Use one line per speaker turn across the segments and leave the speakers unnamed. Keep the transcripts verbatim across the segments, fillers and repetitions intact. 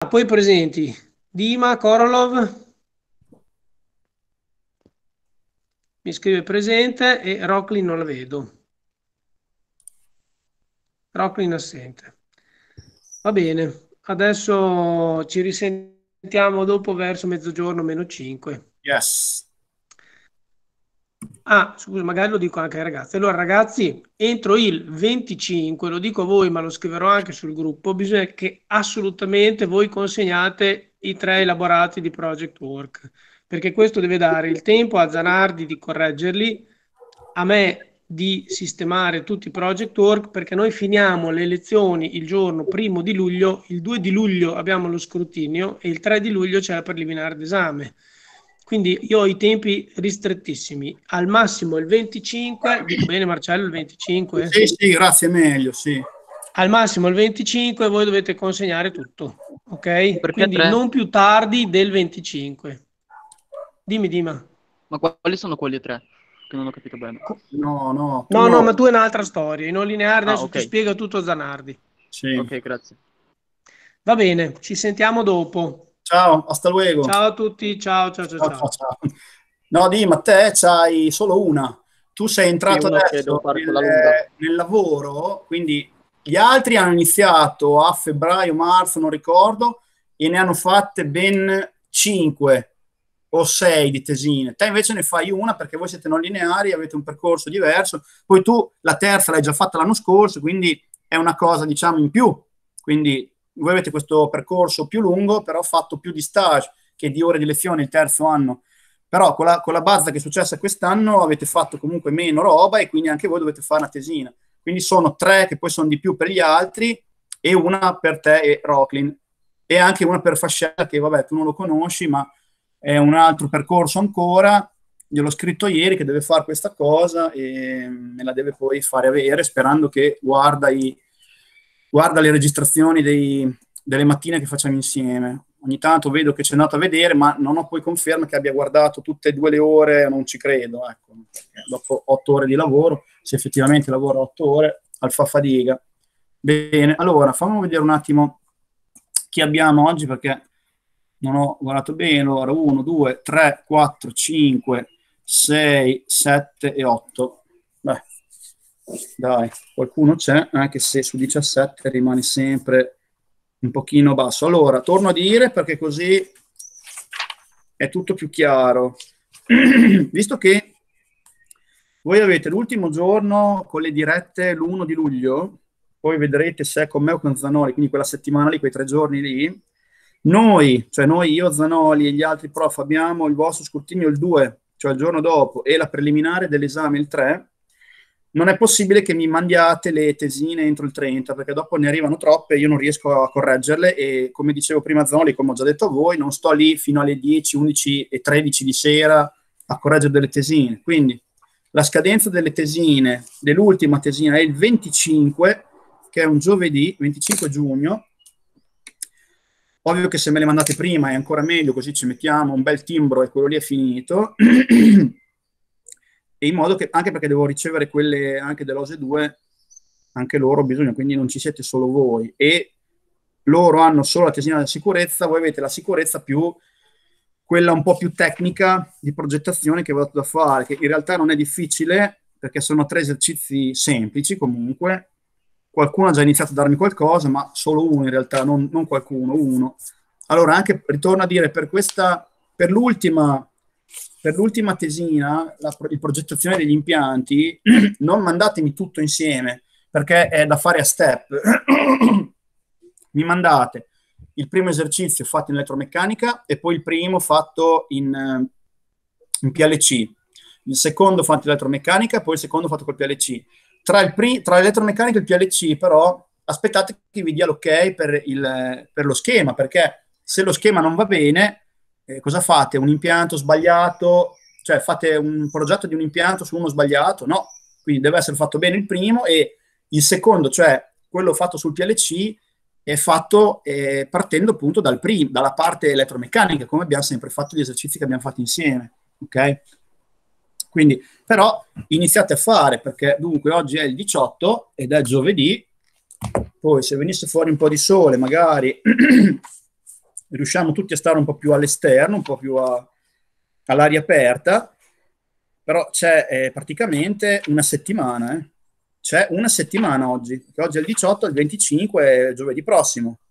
poi presenti Dima, Korolov, mi scrive presente e Rocklin non la vedo. Rocklin assente. Va bene, adesso ci risentiamo dopo verso mezzogiorno meno cinque.
Yes.
Ah, scusa, magari lo dico anche ai ragazzi. Allora, ragazzi, entro il venticinque, lo dico a voi, ma lo scriverò anche sul gruppo, bisogna che assolutamente voi consegnate i tre elaborati di Project Work, perché questo deve dare il tempo a Zanardi di correggerli, a me di sistemare tutti i Project Work, perché noi finiamo le lezioni il giorno primo di luglio, il due di luglio abbiamo lo scrutinio e il tre di luglio c'è la preliminare d'esame. Quindi io ho i tempi ristrettissimi, al massimo il venticinque, dico bene Marcello, il venticinque?
Sì, sì, grazie, meglio, sì.
Al massimo il venticinque voi dovete consegnare tutto, ok?
Perché
Quindi
tre?
non più tardi del venticinque. Dimmi, Dima.
Ma quali sono quelli tre? Che non ho capito bene.
No, no, tu
No, no,
no.
ma tu è un'altra storia. I non lineari
Ah,
adesso ti
ok.
spiega tutto Zanardi.
Sì.
Ok, grazie.
Va bene, ci sentiamo dopo.
Ciao, hasta luego.
Ciao a tutti, ciao, ciao, ciao,
Ciao, ciao,
ciao.
ciao. No, Dima, te c'hai solo una. Tu sei
Sì,
entrato
uno che devo
adesso
fare
nel,
quella lunga.
nel lavoro, quindi gli altri hanno iniziato a febbraio, marzo, non ricordo, e ne hanno fatte ben cinque o sei di tesine. Te invece ne fai una perché voi siete non lineari, avete un percorso diverso. Poi tu la terza l'hai già fatta l'anno scorso, quindi è una cosa, diciamo, in più. Quindi voi avete questo percorso più lungo, però fatto più di stage che di ore di lezione il terzo anno. Però con la, con la base che è successa quest'anno avete fatto comunque meno roba e quindi anche voi dovete fare una tesina. Quindi sono tre che poi sono di più per gli altri e una per te e Rocklin. E anche una per Fascella che vabbè tu non lo conosci ma è un altro percorso ancora. Gliel'ho scritto ieri che deve fare questa cosa e me la deve poi fare avere sperando che guarda, i, guarda le registrazioni dei, delle mattine che facciamo insieme. Ogni tanto vedo che c'è andato a vedere, ma non ho poi conferma che abbia guardato tutte e due le ore, non ci credo, ecco, dopo otto ore di lavoro, se effettivamente lavora otto ore, al fa fatica. Bene, allora, fammi vedere un attimo chi abbiamo oggi, perché non ho guardato bene. Allora, uno, due, tre, quattro, cinque, sei, sette e otto. Beh, dai, qualcuno c'è, anche se su diciassette rimane sempre un pochino basso. Allora, torno a dire perché così è tutto più chiaro. Visto che voi avete l'ultimo giorno con le dirette l'primo di luglio, poi vedrete se è con me o con Zanoli, quindi quella settimana lì, quei tre giorni lì, noi, cioè noi, io, Zanoli e gli altri prof, abbiamo il vostro scrutinio il due, cioè il giorno dopo, e la preliminare dell'esame il tre. Non è possibile che mi mandiate le tesine entro il trenta, perché dopo ne arrivano troppe e io non riesco a correggerle e come dicevo prima Zanoli, come ho già detto a voi, non sto lì fino alle dieci, undici e tredici di sera a correggere delle tesine. Quindi la scadenza delle tesine, dell'ultima tesina è il venticinque, che è un giovedì, venticinque giugno. Ovvio che se me le mandate prima è ancora meglio, così ci mettiamo un bel timbro e quello lì è finito. E in modo che, anche perché devo ricevere quelle anche dell'O S E due, anche loro bisogna, quindi non ci siete solo voi. E loro hanno solo la tesina della sicurezza, voi avete la sicurezza più quella un po' più tecnica di progettazione che vado da fare, che in realtà non è difficile, perché sono tre esercizi semplici comunque. Qualcuno ha già iniziato a darmi qualcosa, ma solo uno in realtà, non, non qualcuno, uno. Allora, anche, ritorno a dire, per questa, per l'ultima per l'ultima tesina, la pro- progettazione degli impianti, non mandatemi tutto insieme, perché è da fare a step. Mi mandate il primo esercizio fatto in elettromeccanica e poi il primo fatto in, in P L C, il secondo fatto in elettromeccanica e poi il secondo fatto col P L C. Tra, il pri- tra l'elettromeccanica e il P L C, però, aspettate che vi dia l'ok per, il, per lo schema, perché se lo schema non va bene, eh, cosa fate? Un impianto sbagliato? Cioè fate un progetto di un impianto su uno sbagliato? No, quindi deve essere fatto bene il primo e il secondo, cioè quello fatto sul P L C, è fatto eh, partendo appunto dal prim- dalla parte elettromeccanica, come abbiamo sempre fatto gli esercizi che abbiamo fatto insieme, ok? Quindi, però, iniziate a fare, perché dunque oggi è il diciotto ed è giovedì, poi se venisse fuori un po' di sole, magari riusciamo tutti a stare un po' più all'esterno, un po' più a, all'aria aperta, però c'è eh, praticamente una settimana, eh. C'è una settimana oggi, che oggi è il diciotto, il venticinque è giovedì prossimo.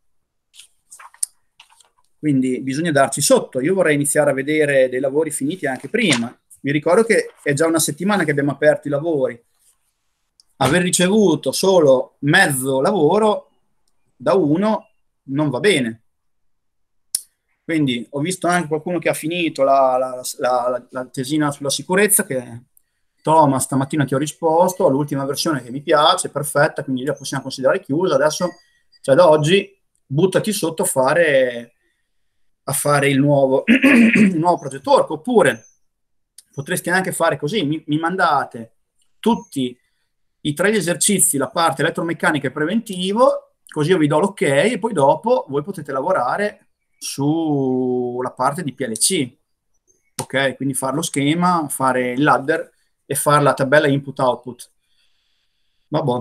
Quindi bisogna darci sotto. Io vorrei iniziare a vedere dei lavori finiti anche prima. Mi ricordo che è già una settimana che abbiamo aperto i lavori. Aver ricevuto solo mezzo lavoro da uno non va bene. Quindi ho visto anche qualcuno che ha finito la, la, la, la tesina sulla sicurezza, che Thomas stamattina ti ho risposto, all'ultima versione che mi piace, perfetta, quindi la possiamo considerare chiusa. Adesso, cioè da oggi, buttati sotto a fare, a fare il nuovo, il nuovo project work, oppure potresti anche fare così, mi, mi mandate tutti i tre esercizi, la parte elettromeccanica e preventivo, così io vi do l'ok e poi dopo voi potete lavorare sulla parte di P L C, ok? Quindi fare lo schema, fare il ladder e fare la tabella input-output. Vabbè.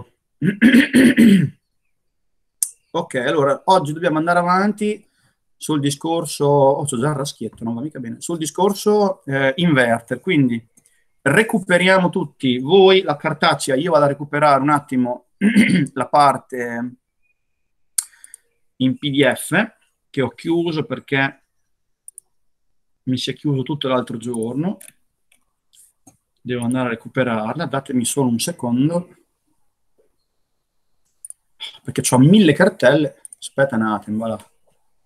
Ok, allora, oggi dobbiamo andare avanti sul discorso, oh, c'ho già il raschietto, non va mica bene, sul discorso eh, inverter, quindi recuperiamo tutti, voi la cartacea, io vado a recuperare un attimo la parte in P D F che ho chiuso perché mi si è chiuso tutto l'altro giorno, devo andare a recuperarla, datemi solo un secondo perché ho mille cartelle, aspetta un attimo, va là.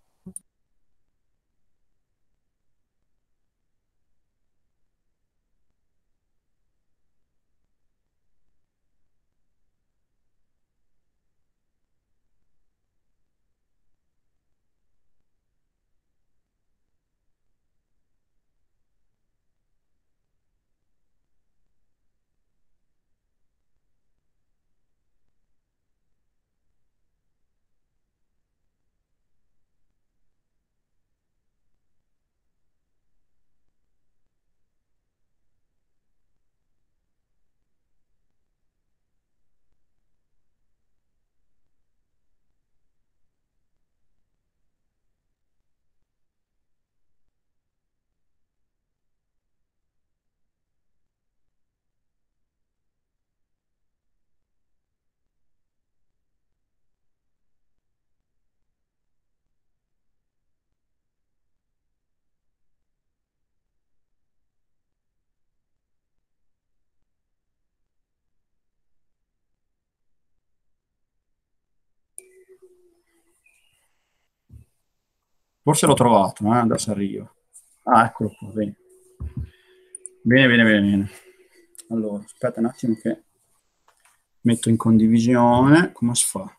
Forse l'ho trovato, eh? Adesso arrivo. Ah, eccolo qua, bene. Bene, bene, bene, bene. Allora, aspetta un attimo che metto in condivisione. Come si fa?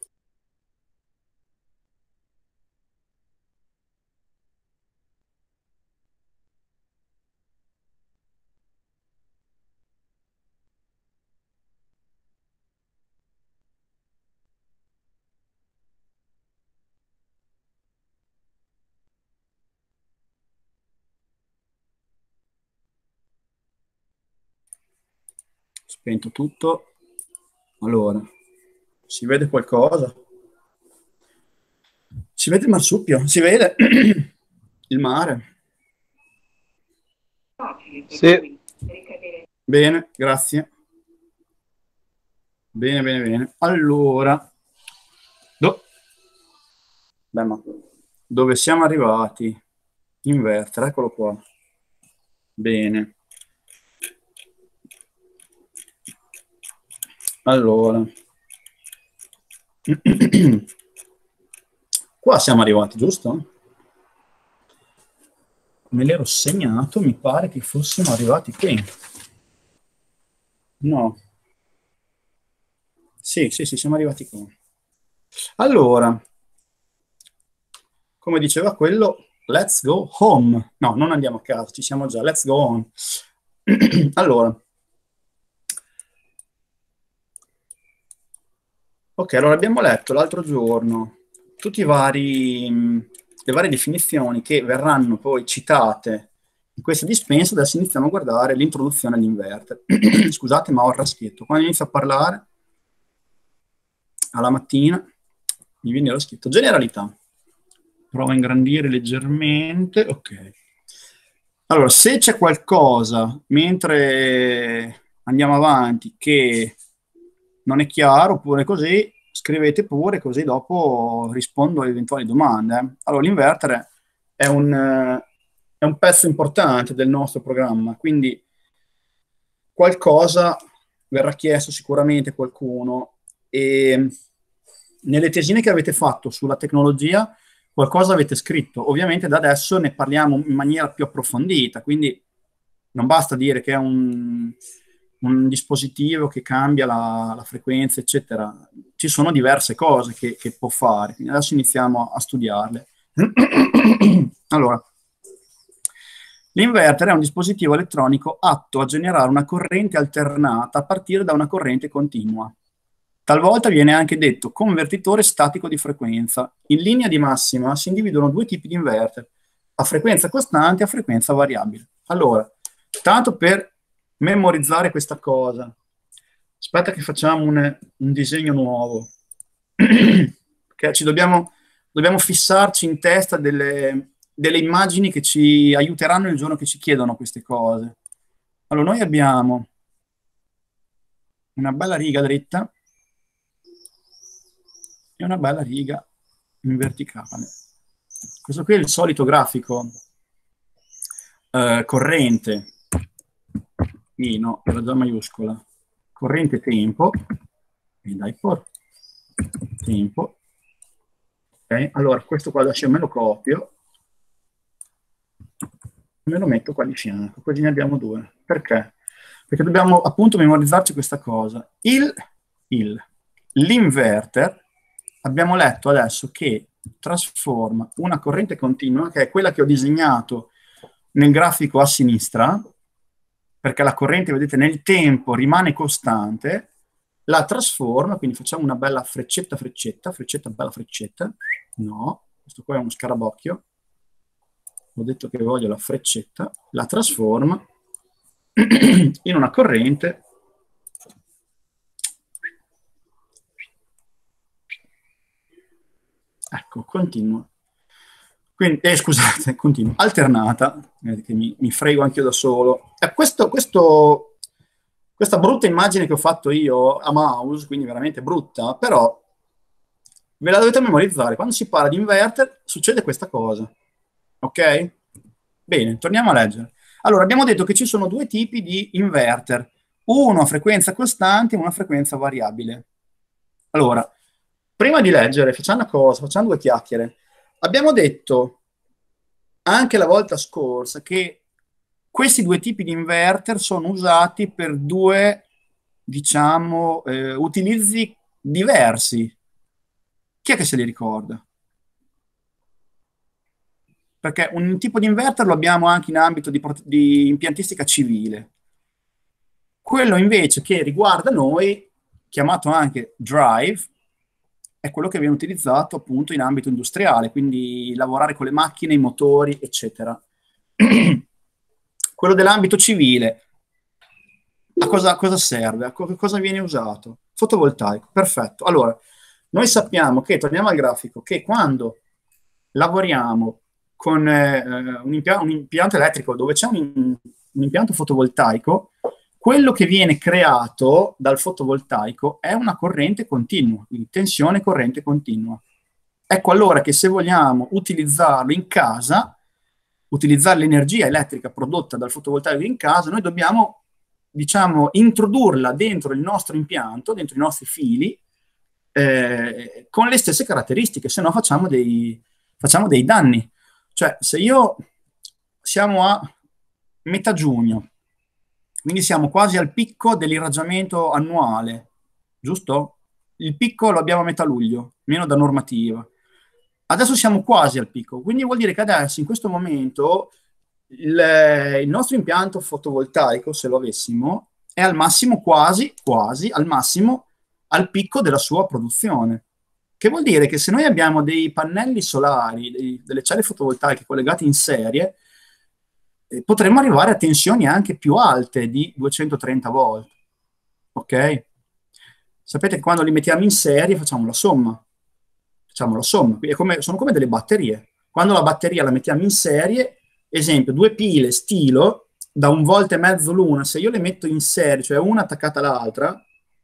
Spento tutto. Allora, si vede qualcosa? Si vede il marsupio? Si vede il mare?
Sì.
Bene, grazie. Bene, bene, bene. Allora, do... Beh, ma dove siamo arrivati? Inverter, eccolo qua. Bene. Allora, qua siamo arrivati, giusto? Me l'ero segnato, mi pare che fossimo arrivati qui. No. Sì, sì, sì, siamo arrivati qua. Allora, come diceva quello, let's go home. No, non andiamo a casa, ci siamo già, let's go on. Allora. Ok, allora abbiamo letto l'altro giorno tutti i vari, le varie definizioni che verranno poi citate in questa dispensa. Adesso iniziamo a guardare l'introduzione all'inverter. Scusate, ma ho il raschietto. Quando inizio a parlare, alla mattina, mi viene lo scritto generalità. Prova a ingrandire leggermente, ok. Allora, se c'è qualcosa, mentre andiamo avanti, che non è chiaro, oppure così, scrivete pure, così dopo rispondo a eventuali domande. eh. Allora, l'inverter è un, eh, è un pezzo importante del nostro programma, quindi qualcosa verrà chiesto sicuramente a qualcuno, e nelle tesine che avete fatto sulla tecnologia qualcosa avete scritto. Ovviamente da adesso ne parliamo in maniera più approfondita, quindi non basta dire che è un, un dispositivo che cambia la, la frequenza, eccetera. Ci sono diverse cose che, che può fare, quindi adesso iniziamo a studiarle. Allora, l'inverter è un dispositivo elettronico atto a generare una corrente alternata a partire da una corrente continua. Talvolta viene anche detto convertitore statico di frequenza. In linea di massima si individuano due tipi di inverter, a frequenza costante e a frequenza variabile. Allora, tanto per memorizzare questa cosa, aspetta che facciamo un, un disegno nuovo, perché ci dobbiamo, dobbiamo fissarci in testa delle, delle immagini che ci aiuteranno il giorno che ci chiedono queste cose. Allora, noi abbiamo una bella riga dritta e una bella riga in verticale. Questo qui è il solito grafico eh, corrente, I, no, era già maiuscola, corrente tempo, e dai por, tempo, ok? Allora questo qua adesso me lo copio, me lo metto qua di fianco, così ne abbiamo due. Perché? Perché dobbiamo appunto memorizzarci questa cosa. Il, il, l'inverter, abbiamo letto adesso che trasforma una corrente continua, che è quella che ho disegnato nel grafico a sinistra, perché la corrente, vedete, nel tempo rimane costante, la trasforma, quindi facciamo una bella freccetta, freccetta, freccetta, bella freccetta. No, questo qua è uno scarabocchio. Ho detto che voglio la freccetta, la trasforma in una corrente ecco, continua. Quindi, eh, scusate, continua. Alternata, che mi, mi frego anche io da solo. Eh, questo, questo, questa brutta immagine che ho fatto io a mouse, quindi veramente brutta, però ve la dovete memorizzare. Quando si parla di inverter succede questa cosa. Ok? Bene, torniamo a leggere. Allora, abbiamo detto che ci sono due tipi di inverter. Uno a frequenza costante e uno a frequenza variabile. Allora, prima di leggere, facciamo una cosa, facciamo due chiacchiere. Abbiamo detto anche la volta scorsa che questi due tipi di inverter sono usati per due, diciamo, eh, utilizzi diversi. Chi è che se li ricorda? Perché un tipo di inverter lo abbiamo anche in ambito di, di impiantistica civile. Quello invece che riguarda noi, chiamato anche drive, è quello che viene utilizzato appunto in ambito industriale, quindi lavorare con le macchine, i motori, eccetera. Quello dell'ambito civile, a cosa, a cosa serve? A co cosa viene usato? Fotovoltaico, perfetto. Allora, noi sappiamo che, torniamo al grafico, che quando lavoriamo con eh, un, impia un impianto elettrico dove c'è un, un impianto fotovoltaico, quello che viene creato dal fotovoltaico è una corrente continua, quindi tensione corrente continua. Ecco allora che se vogliamo utilizzarlo in casa, utilizzare l'energia elettrica prodotta dal fotovoltaico in casa, noi dobbiamo, diciamo, introdurla dentro il nostro impianto, dentro i nostri fili, eh, con le stesse caratteristiche, se no facciamo dei, facciamo dei danni. Cioè, se io siamo a metà giugno, quindi siamo quasi al picco dell'irraggiamento annuale, giusto? Il picco lo abbiamo a metà luglio, meno da normativa. Adesso siamo quasi al picco, quindi vuol dire che adesso, in questo momento, il, il nostro impianto fotovoltaico, se lo avessimo, è al massimo quasi, quasi, al massimo, al picco della sua produzione. Che vuol dire che se noi abbiamo dei pannelli solari, dei, delle celle fotovoltaiche collegate in serie, potremmo arrivare a tensioni anche più alte di duecentotrenta volt. Ok? Sapete che quando li mettiamo in serie facciamo la somma. Facciamo la somma. È come, sono come delle batterie. Quando la batteria la mettiamo in serie, esempio, due pile stilo da un volt e mezzo l'una, se io le metto in serie, cioè una attaccata all'altra,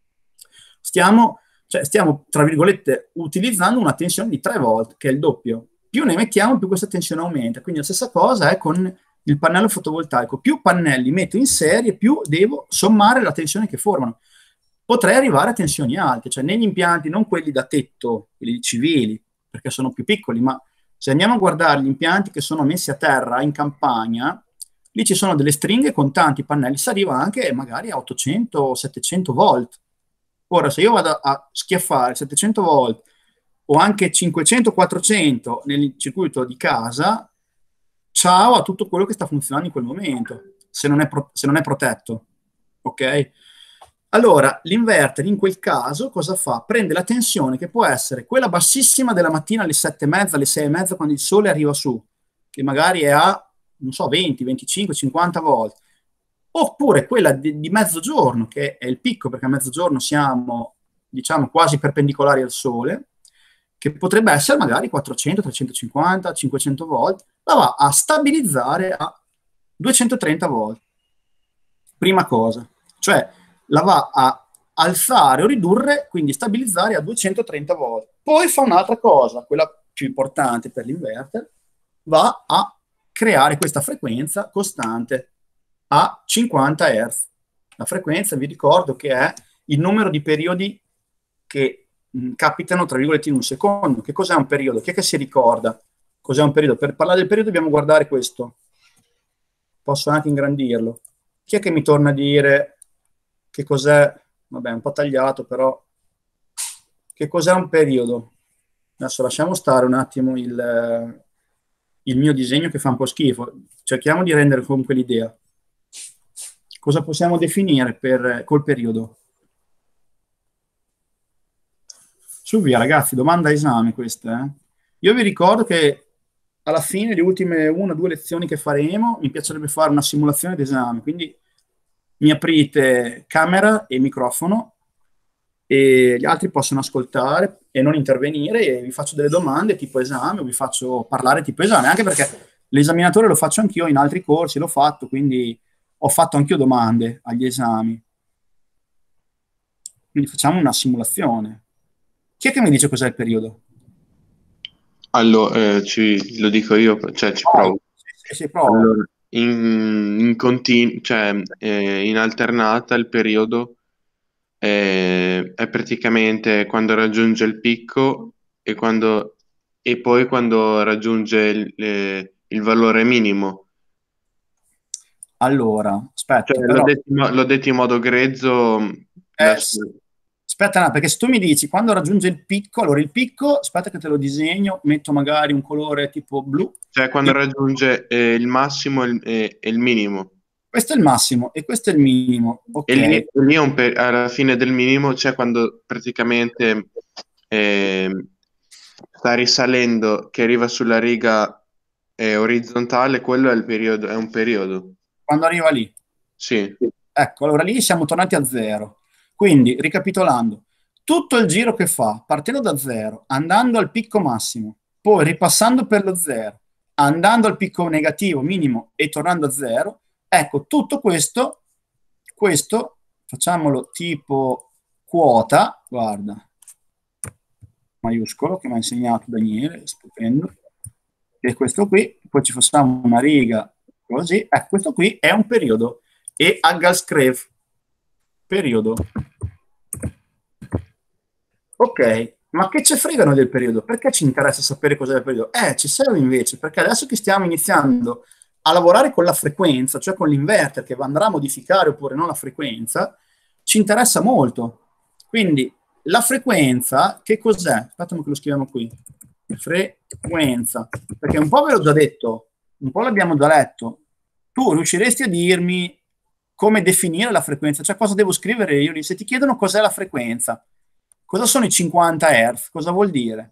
stiamo, cioè stiamo, tra virgolette, utilizzando una tensione di tre volt, che è il doppio. Più ne mettiamo, più questa tensione aumenta. Quindi la stessa cosa è con il pannello fotovoltaico. Più pannelli metto in serie, più devo sommare la tensione che formano. Potrei arrivare a tensioni alte, cioè negli impianti, non quelli da tetto, quelli civili, perché sono più piccoli, ma se andiamo a guardare gli impianti che sono messi a terra in campagna, lì ci sono delle stringhe con tanti pannelli, si arriva anche magari a ottocento o settecento volt. Ora, se io vado a schiaffare settecento volt o anche cinquecento quattrocento nel circuito di casa, ciao a tutto quello che sta funzionando in quel momento, se non è, pro- se non è protetto. Ok? Allora, l'inverter in quel caso cosa fa? Prende la tensione che può essere quella bassissima della mattina alle sette e mezza, alle sei e mezza, quando il sole arriva su, che magari è a, non so, venti, venticinque, cinquanta volt, oppure quella di, di mezzogiorno, che è il picco, perché a mezzogiorno siamo, diciamo, quasi perpendicolari al sole, che potrebbe essere magari quattrocento, trecentocinquanta, cinquecento volt, la va a stabilizzare a duecentotrenta volt. Prima cosa, cioè la va a alzare o ridurre, quindi stabilizzare a duecentotrenta volt. Poi fa un'altra cosa, quella più importante per l'inverter, va a creare questa frequenza costante a cinquanta hertz. La frequenza, vi ricordo, che è il numero di periodi che mh, capitano, tra virgolette, in un secondo. Che cos'è un periodo? Chi è che si ricorda cos'è un periodo? Per parlare del periodo dobbiamo guardare questo. Posso anche ingrandirlo. Chi è che mi torna a dire che cos'è? Vabbè, un po' tagliato, però che cos'è un periodo? Adesso lasciamo stare un attimo il, il mio disegno che fa un po' schifo. Cerchiamo di rendere comunque l'idea. Cosa possiamo definire per, col periodo? Su via, ragazzi, domanda a esame questa. Eh? Io vi ricordo che alla fine, le ultime una o due lezioni che faremo, mi piacerebbe fare una simulazione d'esame, quindi mi aprite camera e microfono e gli altri possono ascoltare e non intervenire e vi faccio delle domande tipo esame o vi faccio parlare tipo esame, anche perché l'esaminatore lo faccio anch'io in altri corsi, l'ho fatto, quindi ho fatto anch'io domande agli esami. Quindi facciamo una simulazione. Chi è che mi dice cos'è il periodo?
Allora, eh, ci- lo dico io, cioè ci
Oh,
provo.
sì, sì, provo.
Allora, in, in continu- cioè, eh, in alternata il periodo eh, è praticamente quando raggiunge il picco e, quando, e poi quando raggiunge il, eh, il valore minimo.
Allora, aspetta,
Cioè, l'ho
però...
detto, in mo- l'ho detto in modo grezzo.
Eh,
adesso-
s- aspetta, no, perché se tu mi dici quando raggiunge il picco, allora il picco, aspetta che te lo disegno, metto magari un colore tipo blu.
cioè, quando
Il-
raggiunge eh, il massimo e il, e- e il minimo.
questo è il massimo e questo è il minimo.
E lì,
Ok.
lì è un pe- alla fine del minimo c'è quando praticamente ehm, sta risalendo, che arriva sulla riga eh, orizzontale, quello è il periodo, è un periodo.
Quando arriva lì.
Sì,
Ecco, allora lì siamo tornati a zero. Quindi, ricapitolando, tutto il giro che fa, partendo da zero, andando al picco massimo, poi ripassando per lo zero, andando al picco negativo minimo e tornando a zero, ecco, tutto questo, questo, facciamolo tipo quota, guarda, maiuscolo, che mi ha insegnato Daniele, stupendo, e questo qui, poi ci facciamo una riga così, ecco, questo qui è un periodo e Aggalscrev, periodo. Ok, ma che ci fregano del periodo? Perché ci interessa sapere cos'è il periodo? Eh, ci serve invece, perché adesso che stiamo iniziando a lavorare con la frequenza, cioè con l'inverter che andrà a modificare oppure no la frequenza, ci interessa molto. Quindi la frequenza, che cos'è? Aspetta che lo scriviamo qui. Frequenza, perché un po' ve l'ho già detto, un po' l'abbiamo già letto. Tu riusciresti a dirmi come definire la frequenza? Cioè cosa devo scrivere io lì? Se ti chiedono cos'è la frequenza, cosa sono i cinquanta hertz? Cosa vuol dire?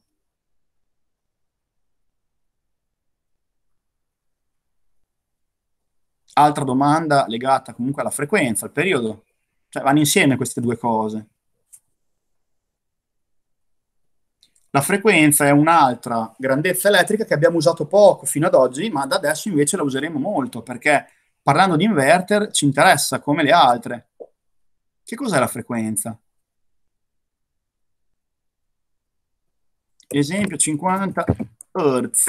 Altra domanda legata comunque alla frequenza, al periodo. Cioè vanno insieme queste due cose. La frequenza è un'altra grandezza elettrica che abbiamo usato poco fino ad oggi, ma da adesso invece la useremo molto, perché parlando di inverter ci interessa come le altre. Che cos'è la frequenza? Esempio cinquanta Hz.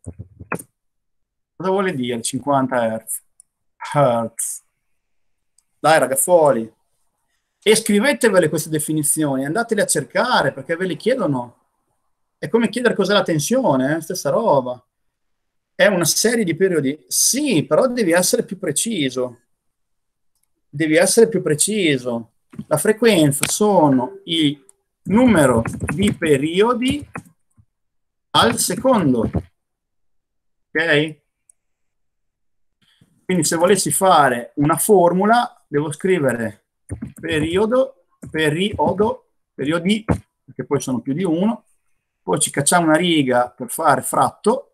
Cosa vuole dire cinquanta Hz? Hertz. Dai ragazzuoli, e scrivetevele queste definizioni, andatele a cercare perché ve le chiedono. È come chiedere cos'è la tensione, eh? Stessa roba. È una serie di periodi. Sì, però devi essere più preciso. Devi essere più preciso. La frequenza sono il numero di periodi al secondo. Ok? Quindi se volessi fare una formula, devo scrivere periodo, periodo, periodi, perché poi sono più di uno, poi ci cacciamo una riga per fare fratto,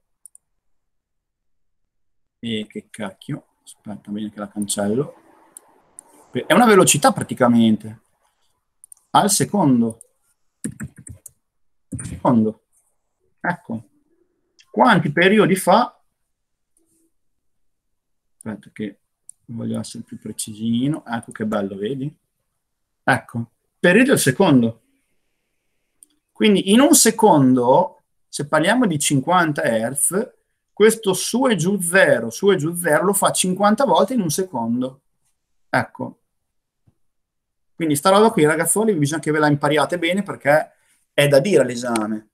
e che cacchio, aspetta bene che la cancello, è una velocità praticamente, al secondo, secondo, ecco, quanti periodi fa, aspetta che voglio essere più precisino, ecco che bello, vedi? Ecco, periodo al secondo. Quindi in un secondo, se parliamo di cinquanta Hz, questo su e giù zero, su e giù zero lo fa cinquanta volte in un secondo. Ecco. Quindi sta roba qui, ragazzoli, bisogna che ve la impariate bene perché è da dire all'esame.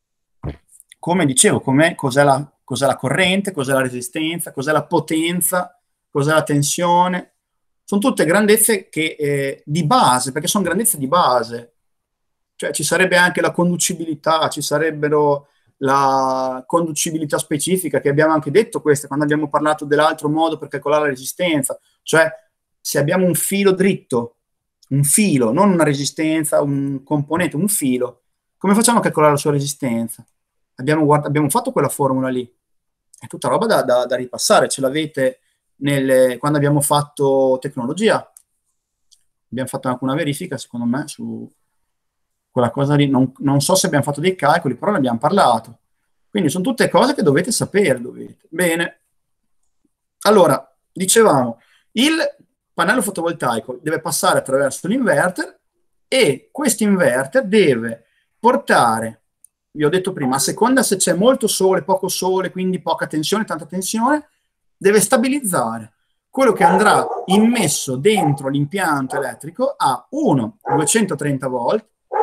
Come dicevo, cos'è la, cos'è la corrente, cos'è la resistenza, cos'è la potenza, cos'è la tensione. Sono tutte grandezze che, eh, di base, perché sono grandezze di base. Cioè ci sarebbe anche la conducibilità, ci sarebbero la conducibilità specifica, che abbiamo anche detto queste quando abbiamo parlato dell'altro modo per calcolare la resistenza. Cioè se abbiamo un filo dritto, un filo, non una resistenza, un componente, un filo, come facciamo a calcolare la sua resistenza? Abbiamo, guard- abbiamo fatto quella formula lì. È tutta roba da, da, da ripassare, ce l'avete nelle, quando abbiamo fatto tecnologia. Abbiamo fatto anche una verifica, secondo me, su quella cosa lì. Non, non so se abbiamo fatto dei calcoli, però ne abbiamo parlato. Quindi sono tutte cose che dovete sapere. Dovete. Bene. Allora, dicevamo, il pannello fotovoltaico deve passare attraverso l'inverter e questo inverter deve portare, vi ho detto prima, a seconda se c'è molto sole, poco sole, quindi poca tensione, tanta tensione, deve stabilizzare quello che andrà immesso dentro l'impianto elettrico a uno duecentotrenta volt,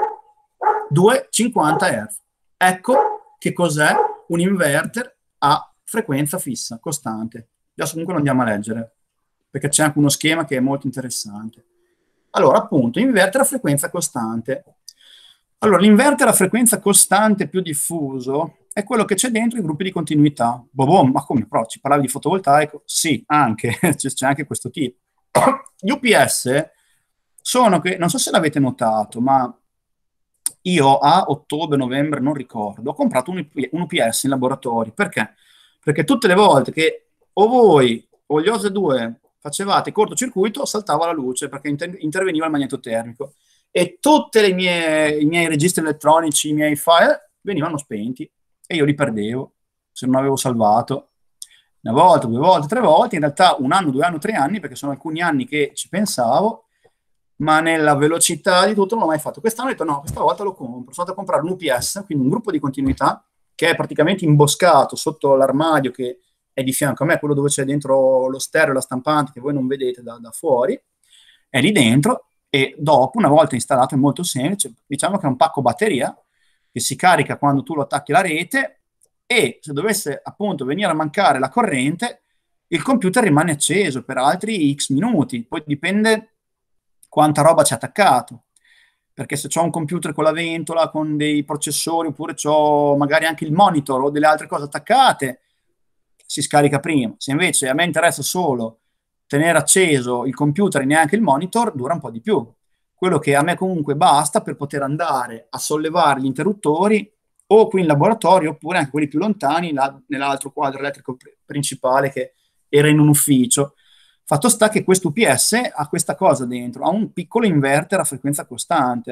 due cinquanta Hz. Ecco che cos'è un inverter a frequenza fissa, costante. Adesso comunque lo andiamo a leggere, perché c'è anche uno schema che è molto interessante. Allora, appunto, inverter a frequenza costante. Allora, l'inverter a frequenza costante più diffuso è quello che c'è dentro i gruppi di continuità. Boh, ma come? Però ci parlavi di fotovoltaico? Sì, anche, c'è anche questo tipo. Gli U P S sono che, non so se l'avete notato, ma io a ottobre-novembre, non ricordo, ho comprato un, U P S in laboratorio. Perché? Perché tutte le volte che o voi o gli O S E due facevate cortocircuito, saltava la luce perché inter- interveniva il magneto termico. E tutti i miei registri elettronici, i miei file, venivano spenti e io li perdevo se non avevo salvato. Una volta, due volte, tre volte, in realtà un anno, due anni, tre anni, perché sono alcuni anni che ci pensavo, ma nella velocità di tutto non l'ho mai fatto. Quest'anno ho detto no, questa volta lo compro. Sono andato a comprare un U P S, quindi un gruppo di continuità, che è praticamente imboscato sotto l'armadio che è di fianco a me, quello dove c'è dentro lo stereo e la stampante, che voi non vedete da, da fuori, è lì dentro. E dopo, una volta installato, è molto semplice, diciamo che è un pacco batteria che si carica quando tu lo attacchi alla rete e se dovesse appunto venire a mancare la corrente, il computer rimane acceso per altri X minuti, poi dipende quanta roba c'è attaccato, perché se ho un computer con la ventola, con dei processori, oppure ho magari anche il monitor o delle altre cose attaccate, si scarica prima. Se invece a me interessa solo tenere acceso il computer e neanche il monitor, dura un po' di più. Quello che a me comunque basta per poter andare a sollevare gli interruttori o qui in laboratorio oppure anche quelli più lontani là, nell'altro quadro elettrico pr- principale che era in un ufficio. Fatto sta che questo U P S ha questa cosa dentro, ha un piccolo inverter a frequenza costante.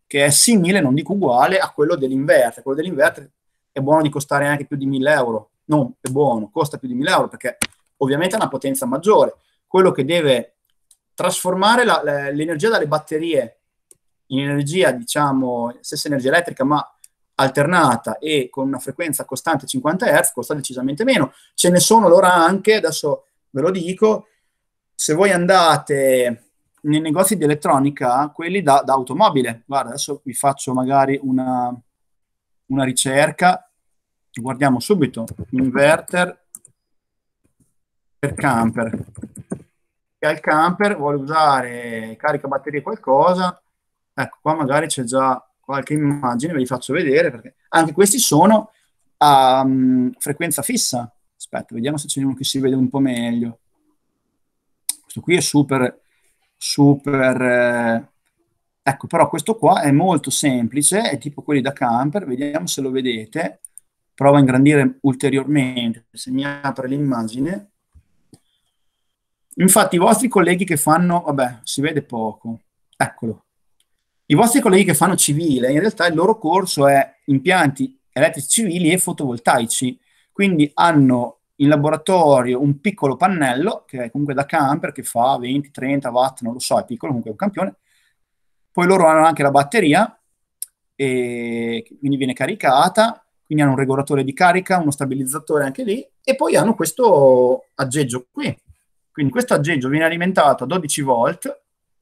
che è simile, non dico uguale, a quello dell'inverter. Quello dell'inverter è buono di costare anche più di mille euro. Non è buono, costa più di mille euro perché ovviamente ha una potenza maggiore. Quello che deve trasformare la, la, l'energia dalle batterie in energia, diciamo, stessa energia elettrica, ma alternata e con una frequenza costante cinquanta hertz, costa decisamente meno. Ce ne sono allora anche, adesso ve lo dico, se voi andate nei negozi di elettronica, quelli da, da automobile, guarda, adesso vi faccio magari una, una ricerca, guardiamo subito, inverter per camper. Che ha il camper, vuole usare carica batterie qualcosa, ecco qua magari c'è già qualche immagine, ve li faccio vedere, perché anche questi sono a um, frequenza fissa. Aspetta, vediamo se c'è uno che si vede un po' meglio. Questo qui è super, super... Eh, ecco, però questo qua è molto semplice, è tipo quelli da camper, vediamo se lo vedete. Provo a ingrandire ulteriormente, se mi apre l'immagine. Infatti i vostri colleghi che fanno, vabbè, si vede poco, eccolo. I vostri colleghi che fanno civile, in realtà il loro corso è impianti elettrici civili e fotovoltaici, quindi hanno in laboratorio un piccolo pannello, che è comunque da camper, che fa venti trenta watt, non lo so, è piccolo, comunque è un campione. Poi loro hanno anche la batteria, e quindi viene caricata, quindi hanno un regolatore di carica, uno stabilizzatore anche lì, e poi hanno questo aggeggio qui. Quindi questo aggeggio viene alimentato a dodici volt,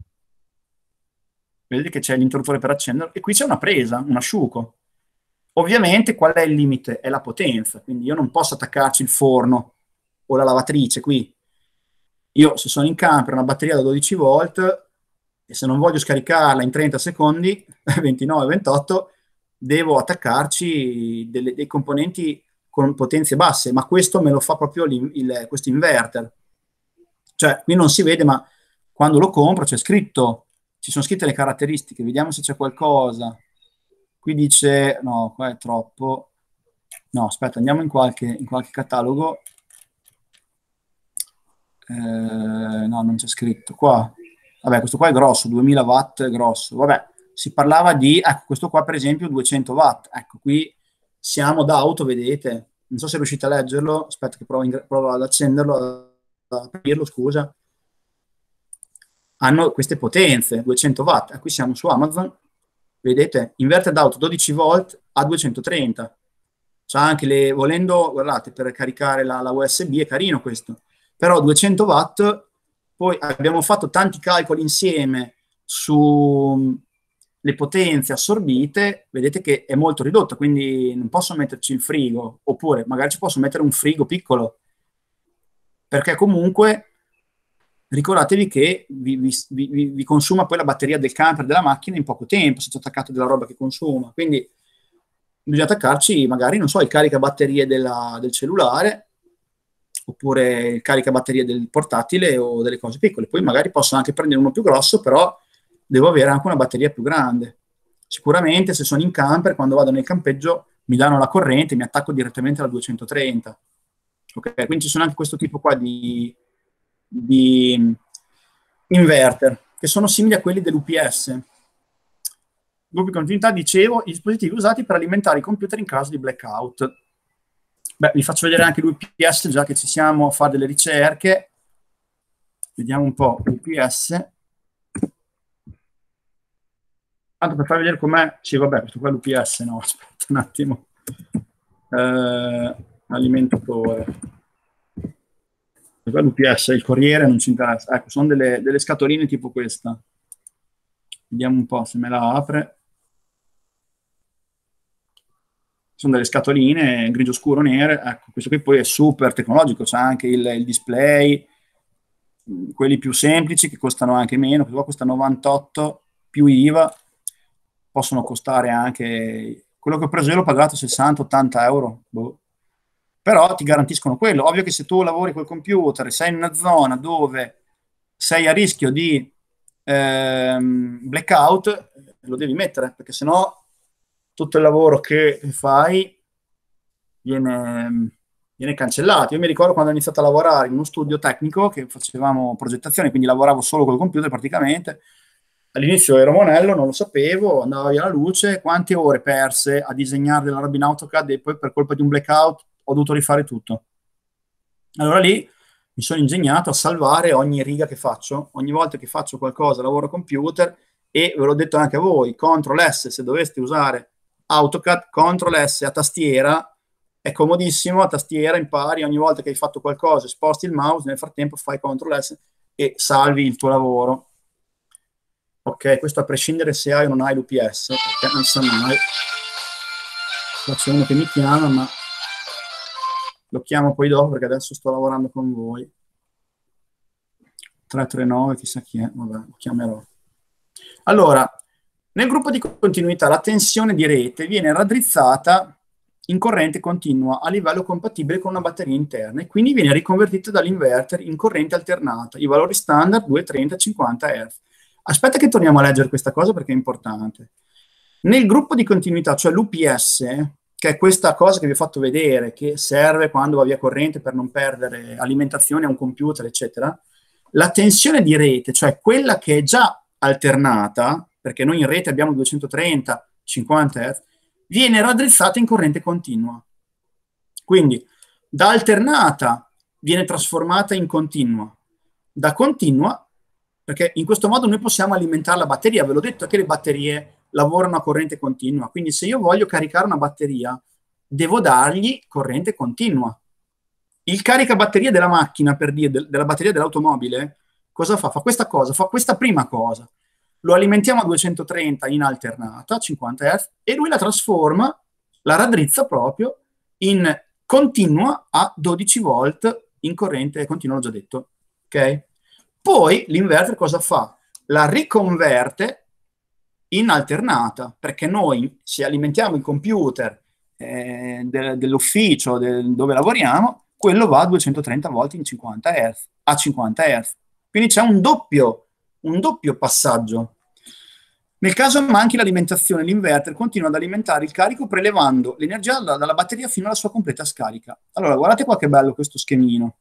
vedete che c'è l'interruttore per accenderlo, e qui c'è una presa, un asciugo. Ovviamente qual è il limite? È la potenza, quindi io non posso attaccarci il forno o la lavatrice qui. Io se sono in camper, una batteria da dodici volt, e se non voglio scaricarla in trenta secondi, ventinove ventotto, devo attaccarci delle, dei componenti con potenze basse, ma questo me lo fa proprio il, questo inverter. Cioè, qui non si vede, ma quando lo compro c'è scritto, ci sono scritte le caratteristiche, vediamo se c'è qualcosa. Qui dice, no, qua è troppo. No, aspetta, andiamo in qualche, in qualche catalogo. Eh, no, non c'è scritto. Qua, vabbè, questo qua è grosso, duemila watt è grosso. Vabbè, si parlava di, ecco, questo qua per esempio duecento watt. Ecco, qui siamo da auto, vedete. Non so se riuscite a leggerlo. Aspetta che provo, in, provo ad accenderlo, ad aprirlo, scusa. Hanno queste potenze, duecento watt. Qui siamo su Amazon. Vedete, inverter d'auto dodici volt a duecentotrenta. C'ha anche le, volendo, guardate, per caricare la, la U S B è carino questo. Però duecento watt, poi abbiamo fatto tanti calcoli insieme su le potenze assorbite, vedete che è molto ridotto, quindi non posso metterci il frigo, oppure magari ci posso mettere un frigo piccolo, perché comunque ricordatevi che vi, vi, vi, vi consuma poi la batteria del camper, della macchina in poco tempo, se c'è attaccato della roba che consuma, quindi bisogna attaccarci magari, non so, il caricabatterie della, del cellulare, oppure il caricabatterie del portatile o delle cose piccole. Poi magari posso anche prendere uno più grosso, però devo avere anche una batteria più grande. Sicuramente se sono in camper, quando vado nel campeggio mi danno la corrente, mi attacco direttamente alla duecentotrenta. Ok, quindi ci sono anche questo tipo qua di di inverter, che sono simili a quelli dell'U P S. Gruppi di continuità, dicevo, i dispositivi usati per alimentare i computer in caso di blackout. Beh, vi faccio vedere anche l'U P S, già che ci siamo a fare delle ricerche. Vediamo un po' l'U P S. Tanto per farvi vedere com'è, sì vabbè, questo qua è l'U P S, no, aspetta un attimo. Eh, alimentatore. L'U P S, il corriere non ci interessa. Ecco, sono delle, delle scatoline tipo questa. Vediamo un po' se me la apre. Sono delle scatoline grigio scuro nere. Ecco, questo qui poi è super tecnologico, c'è anche il, il display, quelli più semplici che costano anche meno, questo qua costa novantotto più I V A, possono costare anche, quello che ho preso io l'ho pagato sessanta ottanta euro, boh. Però ti garantiscono quello. Ovvio che se tu lavori col computer e sei in una zona dove sei a rischio di ehm, blackout, lo devi mettere, perché sennò tutto il lavoro che fai viene, viene cancellato. Io mi ricordo quando ho iniziato a lavorare in uno studio tecnico, che facevamo progettazione, quindi lavoravo solo col computer praticamente, all'inizio ero monello, non lo sapevo, andava via la luce, quante ore perse a disegnare della roba in AutoCAD e poi per colpa di un blackout ho dovuto rifare tutto. Allora lì mi sono ingegnato a salvare ogni riga che faccio, ogni volta che faccio qualcosa lavoro a computer, e ve l'ho detto anche a voi, control S, se doveste usare AutoCAD, control S a tastiera, è comodissimo, a tastiera impari, ogni volta che hai fatto qualcosa, sposti il mouse, nel frattempo fai control S e salvi il tuo lavoro. Ok, questo a prescindere se hai o non hai l'U P S, perché non sa mai. Qua c'è uno che mi chiama, ma lo chiamo poi dopo perché adesso sto lavorando con voi. tre tre nove, chissà chi è, vabbè, lo chiamerò. Allora, nel gruppo di continuità la tensione di rete viene raddrizzata in corrente continua a livello compatibile con una batteria interna e quindi viene riconvertita dall'inverter in corrente alternata. I valori standard duecentotrenta cinquanta hertz. Aspetta che torniamo a leggere questa cosa perché è importante. Nel gruppo di continuità, cioè l'U P S, che è questa cosa che vi ho fatto vedere, che serve quando va via corrente per non perdere alimentazione a un computer, eccetera, la tensione di rete, cioè quella che è già alternata, perché noi in rete abbiamo duecentotrenta cinquanta hertz, viene raddrizzata in corrente continua. Quindi da alternata viene trasformata in continua, da continua, perché in questo modo noi possiamo alimentare la batteria. Ve l'ho detto che le batterie lavorano a corrente continua, quindi se io voglio caricare una batteria devo dargli corrente continua. Il caricabatteria della macchina, per dire, de- della batteria dell'automobile, cosa fa? Fa questa cosa, fa questa prima cosa. Lo alimentiamo a duecentotrenta in alternata, cinquanta hertz, e lui la trasforma, la raddrizza proprio, in continua a dodici volt in corrente continua, l'ho già detto. Ok? Poi l'inverter cosa fa? La riconverte in alternata, perché noi se alimentiamo il computer eh, de- dell'ufficio de- dove lavoriamo, quello va a duecentotrenta volt in cinquanta hertz, a cinquanta hertz. Quindi c'è un doppio, un doppio passaggio. Nel caso manchi l'alimentazione, l'inverter continua ad alimentare il carico prelevando l'energia dalla, dalla batteria fino alla sua completa scarica. Allora, guardate qua che bello questo schemino.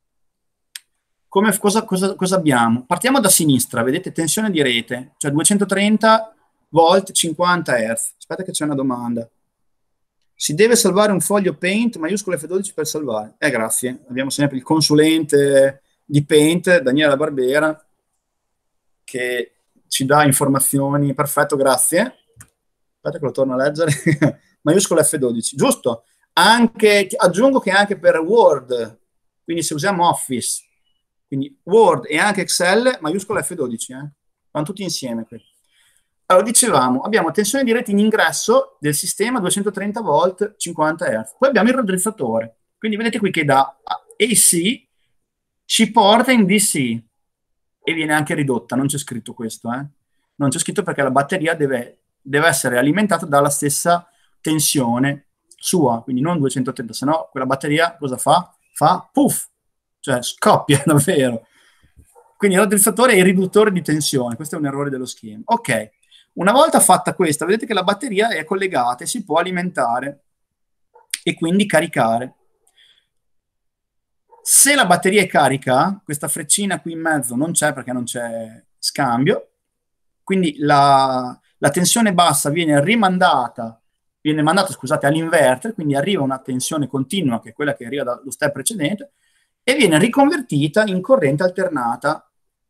Come, cosa, cosa, cosa abbiamo? Partiamo da sinistra, vedete tensione di rete, cioè duecentotrenta volt, cinquanta hertz. Aspetta che c'è una domanda. Si deve salvare un foglio Paint, maiuscolo F dodici per salvare. Eh, grazie. Abbiamo sempre il consulente di Paint, Daniela Barbera, che ci dà informazioni. Perfetto, grazie. Aspetta che lo torno a leggere. Maiuscolo F dodici, giusto? Anche, aggiungo che anche per Word, quindi se usiamo Office, quindi Word e anche Excel, maiuscolo F dodici, eh? Vanno tutti insieme qui. Allora, dicevamo, abbiamo tensione di rete in ingresso del sistema duecentotrenta volt, cinquanta hertz. Poi abbiamo il raddrizzatore. Quindi vedete qui che da A C ci porta in D C e viene anche ridotta. Non c'è scritto questo, eh? Non c'è scritto perché la batteria deve, deve essere alimentata dalla stessa tensione sua, quindi non duecentotrenta, se no quella batteria cosa fa? Fa puff, cioè scoppia davvero. Quindi il raddrizzatore è il riduttore di tensione. Questo è un errore dello schema. Ok. Una volta fatta questa, vedete che la batteria è collegata e si può alimentare e quindi caricare. Se la batteria è carica, questa freccina qui in mezzo non c'è perché non c'è scambio, quindi la, la tensione bassa viene rimandata, viene mandata, scusate, all'inverter, quindi arriva una tensione continua, che è quella che arriva dallo step precedente, e viene riconvertita in corrente alternata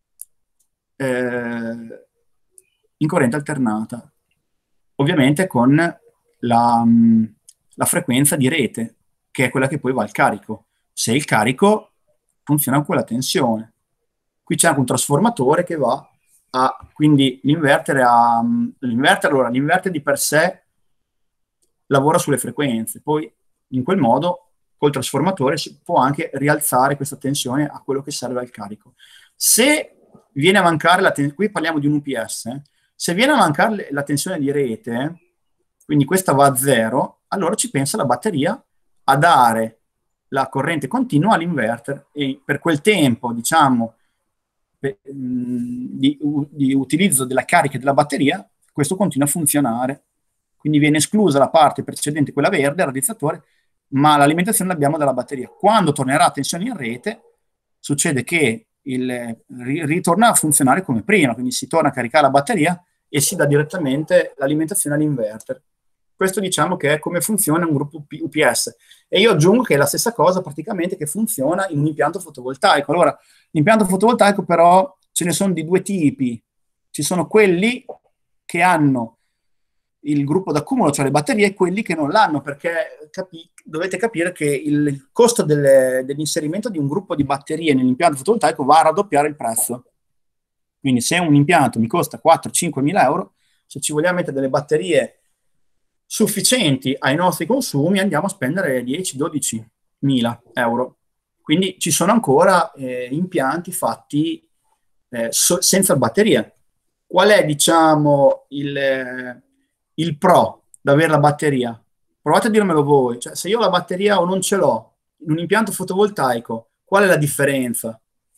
eh, in corrente alternata, ovviamente con la, la frequenza di rete, che è quella che poi va al carico. Se il carico funziona con quella tensione. Qui c'è anche un trasformatore che va a, quindi l'inverter ha, l'inverter, allora l'inverter di per sé lavora sulle frequenze, poi in quel modo col trasformatore si può anche rialzare questa tensione a quello che serve al carico. Se viene a mancare la tensione, qui parliamo di un U P S, eh? Se viene a mancare la tensione di rete, quindi questa va a zero, allora ci pensa la batteria a dare la corrente continua all'inverter e per quel tempo, diciamo, per, mh, di, di utilizzo della carica della batteria, questo continua a funzionare. Quindi viene esclusa la parte precedente, quella verde, il raddrizzatore, ma l'alimentazione l'abbiamo dalla batteria. Quando tornerà a tensione in rete, succede che il, ri- ritorna a funzionare come prima, quindi si torna a caricare la batteria e si dà direttamente l'alimentazione all'inverter. Questo diciamo che è come funziona un gruppo P- U P S. E io aggiungo che è la stessa cosa praticamente che funziona in un impianto fotovoltaico. Allora, l'impianto fotovoltaico però ce ne sono di due tipi. Ci sono quelli che hanno il gruppo d'accumulo, cioè le batterie, e quelli che non l'hanno, perché capi- dovete capire che il, il costo delle- dell'inserimento di un gruppo di batterie nell'impianto fotovoltaico va a raddoppiare il prezzo. Quindi se un impianto mi costa quattro cinque mila euro, se ci vogliamo mettere delle batterie sufficienti ai nostri consumi, andiamo a spendere dieci dodici mila euro. Quindi ci sono ancora eh, impianti fatti eh, so- senza batterie. Qual è, diciamo, il, eh, il pro da avere la batteria? Provate a dirmelo voi. Cioè, se io ho la batteria o non ce l'ho in un impianto fotovoltaico, qual è la differenza?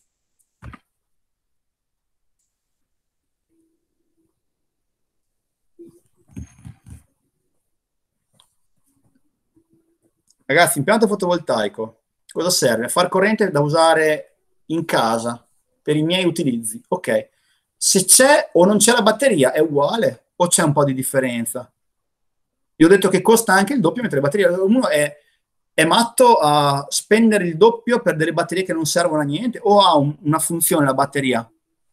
Ragazzi, impianto fotovoltaico, cosa serve? A far corrente da usare in casa per i miei utilizzi. Ok, se c'è o non c'è la batteria è uguale o c'è un po' di differenza? Io ho detto che costa anche il doppio mentre le batterie... Uno è, è matto a spendere il doppio per delle batterie che non servono a niente o ha un- una funzione la batteria?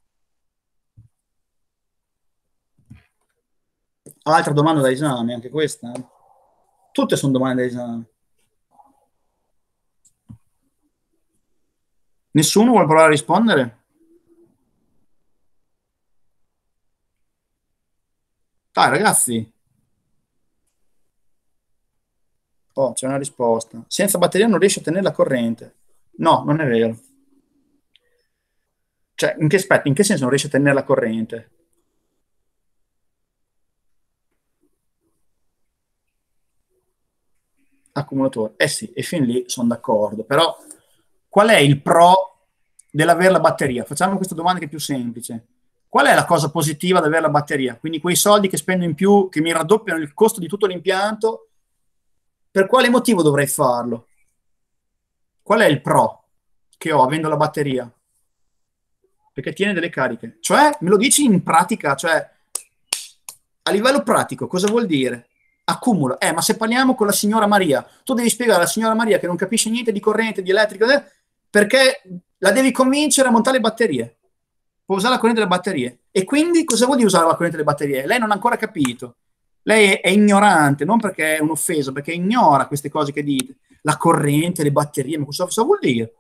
Altra domanda da esame, anche questa. eh. Tutte sono domande da esame. Nessuno vuole provare a rispondere? Dai, ragazzi. Oh, c'è una risposta. Senza batteria non riesce a tenere la corrente. No, non è vero. Cioè, in che aspetto? In che senso non riesce a tenere la corrente? Accumulatore. Eh sì, e fin lì sono d'accordo. Però qual è il pro dell'avere la batteria? Facciamo questa domanda che è più semplice. Qual è la cosa positiva di avere la batteria? Quindi quei soldi che spendo in più, che mi raddoppiano il costo di tutto l'impianto, per quale motivo dovrei farlo? Qual è il pro che ho avendo la batteria? Perché tiene delle cariche. Cioè, me lo dici in pratica, cioè, a livello pratico, cosa vuol dire? Accumulo. Eh, ma se parliamo con la signora Maria, tu devi spiegare alla signora Maria che non capisce niente di corrente, di elettrica, eh, perché la devi convincere a montare le batterie. Può usare la corrente delle batterie. E quindi cosa vuol dire usare la corrente delle batterie? Lei non ha ancora capito. Lei è, è ignorante, non perché è un'offesa, perché ignora queste cose che dite. La corrente, le batterie, ma cosa, cosa vuol dire?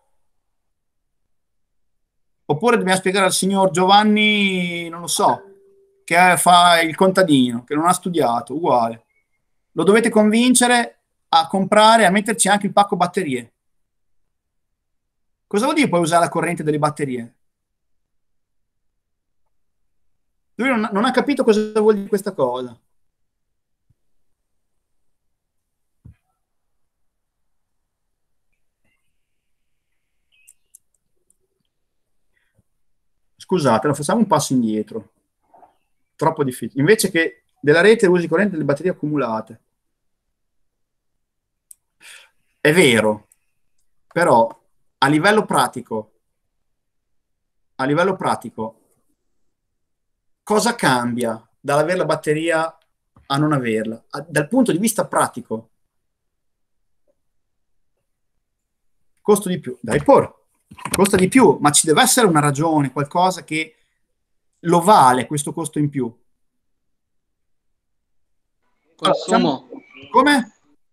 Oppure dobbiamo spiegare al signor Giovanni, non lo so, che fa il contadino, che non ha studiato, uguale. Lo dovete convincere a comprare, a metterci anche il pacco batterie. Cosa vuol dire poi usare la corrente delle batterie? Lui non, non ha capito cosa vuol dire questa cosa. Scusate, lo facciamo un passo indietro. Troppo difficile. Invece che della rete usi corrente delle batterie accumulate. È vero, però a livello pratico, a livello pratico, cosa cambia dall'avere la batteria a non averla? A- dal punto di vista pratico, costo di più. Dai, por, costa di più, ma ci deve essere una ragione, qualcosa che lo vale questo costo in più. Allora, facciamo-
Consumo.
come?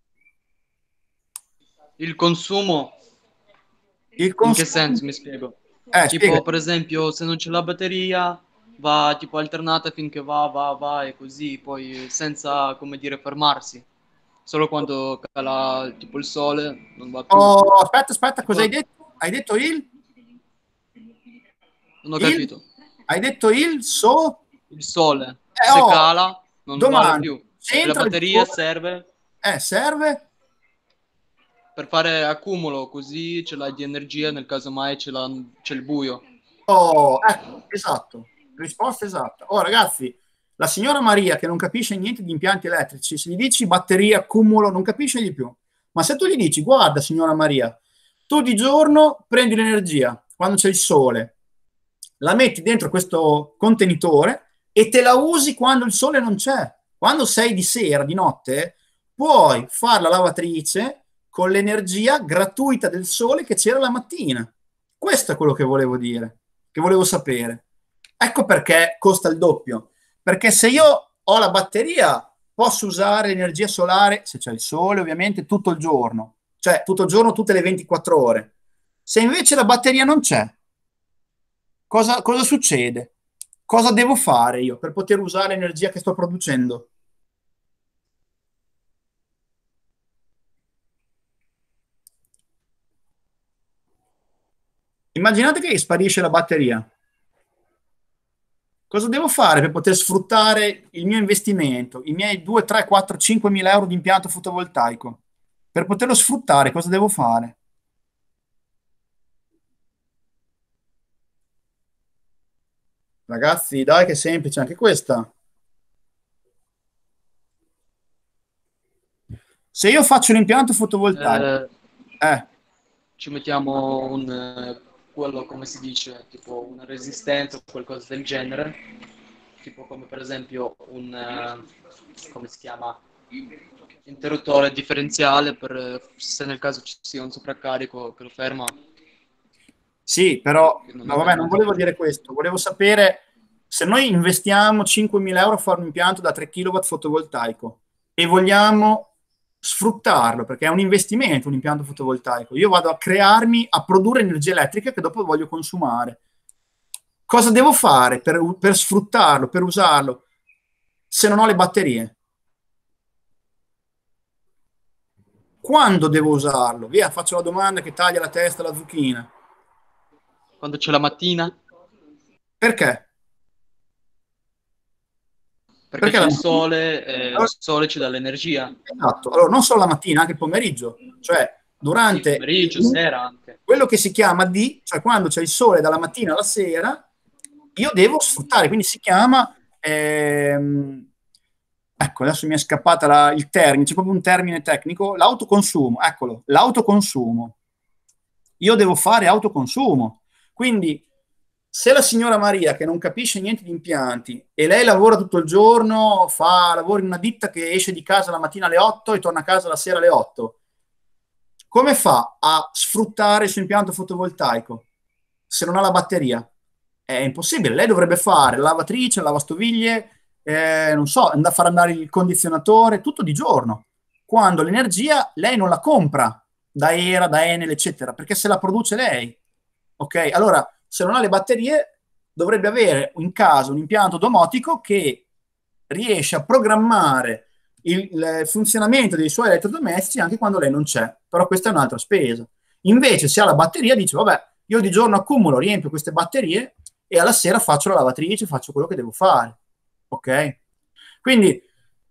Il consumo.
Il
In che
consumo.
senso, mi spiego?
Eh,
Tipo,
spiega.
per esempio, se non c'è la batteria, va tipo alternata finché va, va, va e così, poi senza, come dire, fermarsi. Solo quando cala tipo il sole, non va più.
Oh, aspetta, aspetta, cosa hai
Tipo,
detto? Hai detto il?
non ho
Il?
capito.
Hai detto il so?
Il sole,
Eh,
se
oh,
cala, non vale
domanda.
più. E la
C'entra il
batteria
sole?
serve
Eh, serve?
per fare accumulo, così ce l'hai di energia nel caso mai c'è la- c'è il buio.
Oh, ecco, esatto. Risposta esatta. Oh, ragazzi, la signora Maria che non capisce niente di impianti elettrici, se gli dici batteria, accumulo, non capisce di più. Ma se tu gli dici, guarda, signora Maria, tu di giorno prendi l'energia, quando c'è il sole, la metti dentro questo contenitore e te la usi quando il sole non c'è. Quando sei di sera, di notte, puoi fare la lavatrice con l'energia gratuita del sole che c'era la mattina. Questo è quello che volevo dire, che volevo sapere. Ecco perché costa il doppio. Perché se io ho la batteria, posso usare l'energia solare, se c'è il sole ovviamente, tutto il giorno. Cioè tutto il giorno, tutte le ventiquattro ore. Se invece la batteria non c'è, cosa, cosa succede? Cosa devo fare io per poter usare l'energia che sto producendo? Immaginate che sparisce la batteria. Cosa devo fare per poter sfruttare il mio investimento, i miei due, tre, quattro, cinque mila euro di impianto fotovoltaico? Per poterlo sfruttare, cosa devo fare? Ragazzi, dai che è semplice anche questa. Se io faccio un impianto fotovoltaico,
Eh,
eh,
ci mettiamo un, eh, quello, come si dice, tipo una resistenza o qualcosa del genere, tipo come per esempio un, eh, come si chiama, interruttore differenziale per eh, se nel caso ci sia un sovraccarico che lo ferma.
sì, però
Che non
no,
è
vabbè, non
fermato.
volevo dire questo, volevo sapere se noi investiamo cinquemila euro a fare un impianto da tre chilowatt fotovoltaico e vogliamo sfruttarlo, perché è un investimento un impianto fotovoltaico, io vado a crearmi, a produrre energia elettrica che dopo voglio consumare. Cosa devo fare per, per sfruttarlo, per usarlo, se non ho le batterie? Quando devo usarlo? Via, faccio la domanda che taglia la testa alla zucchina.
Quando c'è la mattina,
Perché?
perché
Perché
c'è
la
il
mattina?
sole e il
Allora,
sole ci dà l'energia.
esatto, allora non solo la mattina, anche il pomeriggio, cioè
Sì,
durante
pomeriggio,
il-
sera anche.
quello che si chiama D, cioè quando c'è il sole dalla mattina alla sera, io devo sfruttare, quindi si chiama, ehm, ecco, adesso mi è scappata la- il termine, c'è proprio un termine tecnico, l'autoconsumo, eccolo, l'autoconsumo. Io devo fare autoconsumo. Quindi, se la signora Maria, che non capisce niente di impianti, e lei lavora tutto il giorno, fa lavoro in una ditta che esce di casa la mattina alle otto e torna a casa la sera alle otto, come fa a sfruttare il suo impianto fotovoltaico se non ha la batteria? È impossibile. Lei dovrebbe fare la lavatrice, la lavastoviglie, eh, non so, andare a far andare il condizionatore, tutto di giorno, quando l'energia lei non la compra da Era, da Enel, eccetera, perché se la produce lei. Ok? Allora, se non ha le batterie, dovrebbe avere in casa un impianto domotico che riesce a programmare il, il funzionamento dei suoi elettrodomestici anche quando lei non c'è. Però questa è un'altra spesa. Invece, se ha la batteria, dice, vabbè, io di giorno accumulo, riempio queste batterie e alla sera faccio la lavatrice, faccio quello che devo fare. Ok? Quindi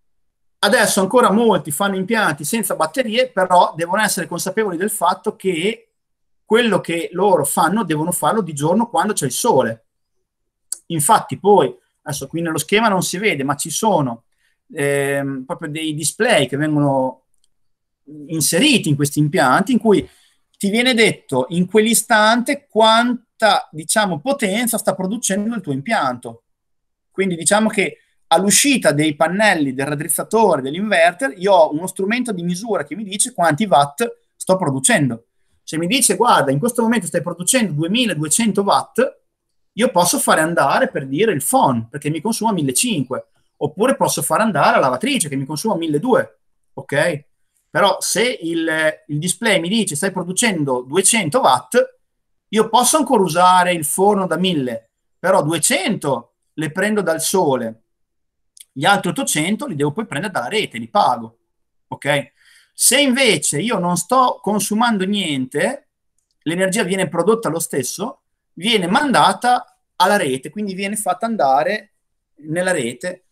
adesso ancora molti fanno impianti senza batterie, però devono essere consapevoli del fatto che quello che loro fanno devono farlo di giorno quando c'è il sole. Infatti poi, adesso qui nello schema non si vede, ma ci sono ehm, proprio dei display che vengono inseriti in questi impianti in cui ti viene detto in quell'istante quanta, diciamo, potenza sta producendo il tuo impianto. Quindi diciamo che all'uscita dei pannelli del raddrizzatore, dell'inverter, io ho uno strumento di misura che mi dice quanti watt sto producendo. Se mi dice, guarda, in questo momento stai producendo duemiladuecento watt, io posso fare andare, per dire, il phon, perché mi consuma millecinquecento, oppure posso fare andare la lavatrice, che mi consuma milleduecento, ok? Però se il, il display mi dice stai producendo duecento watt, io posso ancora usare il forno da mille, però duecento le prendo dal sole, gli altri ottocento li devo poi prendere dalla rete, li pago, ok? Se invece io non sto consumando niente, l'energia viene prodotta lo stesso, viene mandata alla rete, quindi viene fatta andare nella rete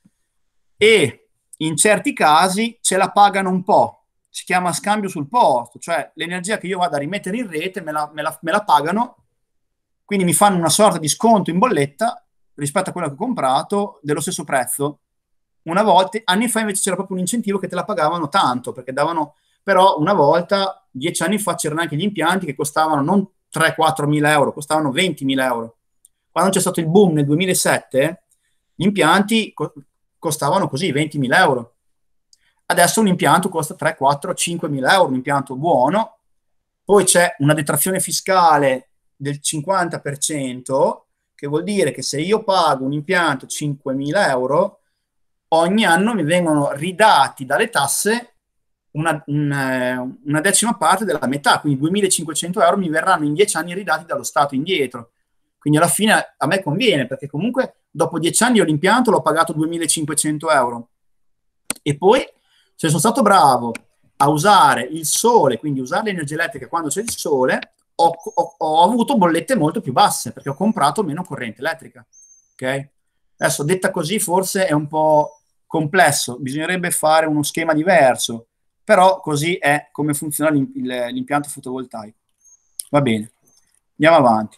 e in certi casi ce la pagano un po', si chiama scambio sul posto, cioè l'energia che io vado a rimettere in rete me la, me la, me la pagano, quindi mi fanno una sorta di sconto in bolletta rispetto a quello che ho comprato dello stesso prezzo. Una volta, anni fa invece c'era proprio un incentivo che te la pagavano tanto, perché davano, però una volta, dieci anni fa, c'erano anche gli impianti che costavano non tre quattro mila euro, costavano ventimila euro. Quando c'è stato il boom nel duemilasette, gli impianti co- costavano così, ventimila euro. Adesso un impianto costa tre, quattro, cinquemila euro, un impianto buono. Poi c'è una detrazione fiscale del cinquanta per cento, che vuol dire che se io pago un impianto cinquemila euro, ogni anno mi vengono ridati dalle tasse una, un, eh, una decima parte della metà, quindi duemilacinquecento euro mi verranno in dieci anni ridati dallo Stato indietro. Quindi alla fine a me conviene, perché comunque dopo dieci anni io l'impianto l'ho pagato duemilacinquecento euro. E poi, se sono stato bravo a usare il sole, quindi usare l'energia elettrica quando c'è il sole, ho, ho, ho avuto bollette molto più basse, perché ho comprato meno corrente elettrica. Ok? Adesso, detta così, forse è un po' complesso, bisognerebbe fare uno schema diverso, però così è come funziona l'im- il- l'impianto fotovoltaico. Va bene, andiamo avanti.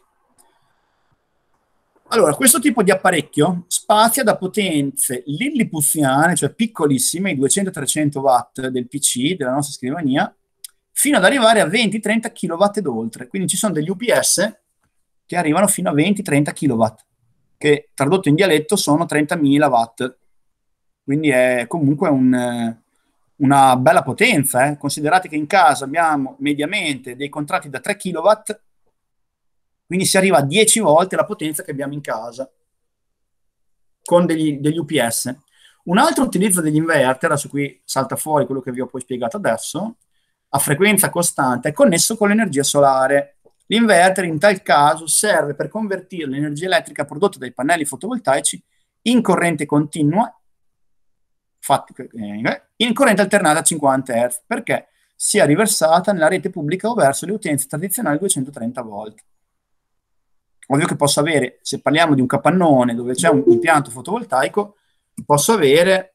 Allora, questo tipo di apparecchio spazia da potenze lillipuziane, cioè piccolissime, i duecento trecento watt del P C, della nostra scrivania, fino ad arrivare a venti trenta kilowatt ed oltre. Quindi ci sono degli U P S che arrivano fino a venti trenta kilowatt, che tradotto in dialetto sono trentamila watt. Quindi è comunque un, eh, una bella potenza. Eh. Considerate che in casa abbiamo mediamente dei contratti da tre kilowatt, quindi si arriva a dieci volte la potenza che abbiamo in casa con degli, degli U P S. Un altro utilizzo degli inverter, su cui salta fuori quello che vi ho poi spiegato adesso, a frequenza costante, è connesso con l'energia solare. L'inverter in tal caso serve per convertire l'energia elettrica prodotta dai pannelli fotovoltaici in corrente continua, infatti, in corrente alternata a cinquanta hertz, perché sia riversata nella rete pubblica o verso le utenze tradizionali duecentotrenta volt. Ovvio che posso avere, se parliamo di un capannone dove c'è un impianto fotovoltaico, posso avere,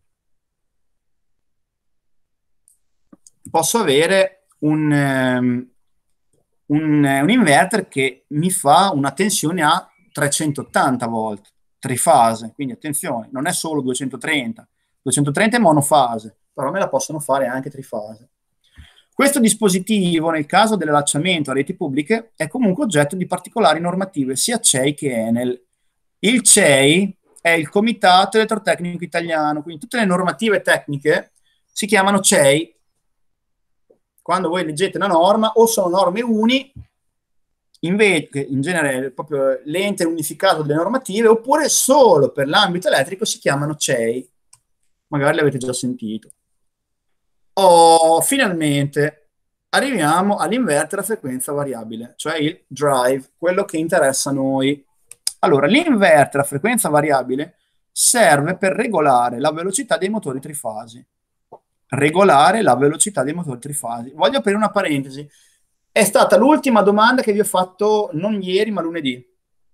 posso avere un, um, un, un inverter che mi fa una tensione a trecentottanta volt, trifase. Quindi attenzione, non è solo duecentotrenta. duecentotrenta è monofase, però me la possono fare anche trifase. Questo dispositivo, nel caso dell'allacciamento a reti pubbliche, è comunque oggetto di particolari normative, sia C E I che Enel. Il C E I è il Comitato Elettrotecnico Italiano, quindi tutte le normative tecniche si chiamano C E I. Quando voi leggete una norma, o sono norme uni, invece, in genere è proprio l'ente unificato delle normative, oppure solo per l'ambito elettrico si chiamano C E I. Magari l'avete già sentito. Oh, finalmente arriviamo all'inverter a frequenza variabile, cioè il drive, quello che interessa a noi. Allora, l'inverter a frequenza variabile serve per regolare la velocità dei motori trifasi. Regolare la velocità dei motori trifasi. Voglio aprire una parentesi. È stata l'ultima domanda che vi ho fatto non ieri, ma lunedì.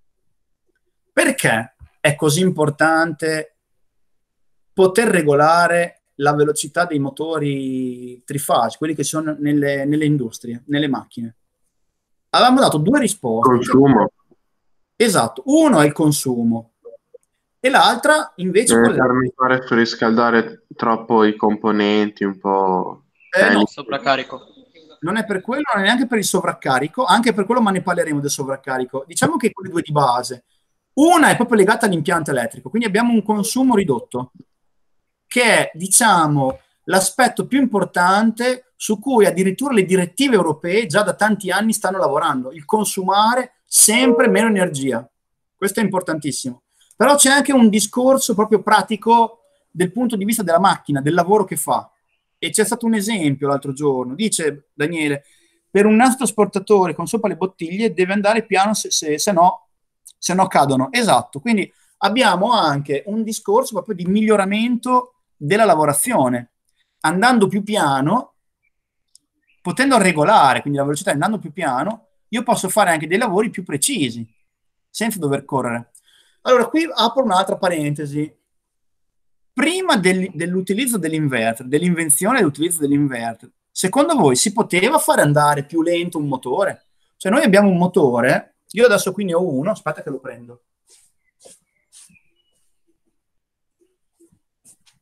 Perché è così importante poter regolare la velocità dei motori trifasi, quelli che sono nelle, nelle industrie, nelle macchine? Avevamo dato due risposte.
Consumo.
Esatto, uno è il consumo e l'altra invece
Eh,
qual è?
per non fare surriscaldare troppo i componenti, un po'...
Eh, no,
Sovraccarico.
non è per quello, non è neanche per il sovraccarico, anche per quello, ma ne parleremo del sovraccarico. Diciamo che quelle due di base. Una è proprio legata all'impianto elettrico, quindi abbiamo un consumo ridotto, che è, diciamo, l'aspetto più importante su cui addirittura le direttive europee già da tanti anni stanno lavorando, il consumare sempre meno energia. Questo è importantissimo. Però c'è anche un discorso proprio pratico del punto di vista della macchina, del lavoro che fa. E c'è stato un esempio l'altro giorno, dice Daniele, per un nastro trasportatore con sopra le bottiglie deve andare piano se, se, se, no, se no cadono. Esatto, quindi abbiamo anche un discorso proprio di miglioramento della lavorazione, andando più piano, potendo regolare, quindi la velocità andando più piano, io posso fare anche dei lavori più precisi, senza dover correre. Allora, qui apro un'altra parentesi. Prima del, dell'utilizzo dell'inverter, dell'invenzione dell'utilizzo dell'inverter, secondo voi si poteva fare andare più lento un motore? Cioè noi abbiamo un motore, io adesso qui ne ho uno, aspetta che lo prendo.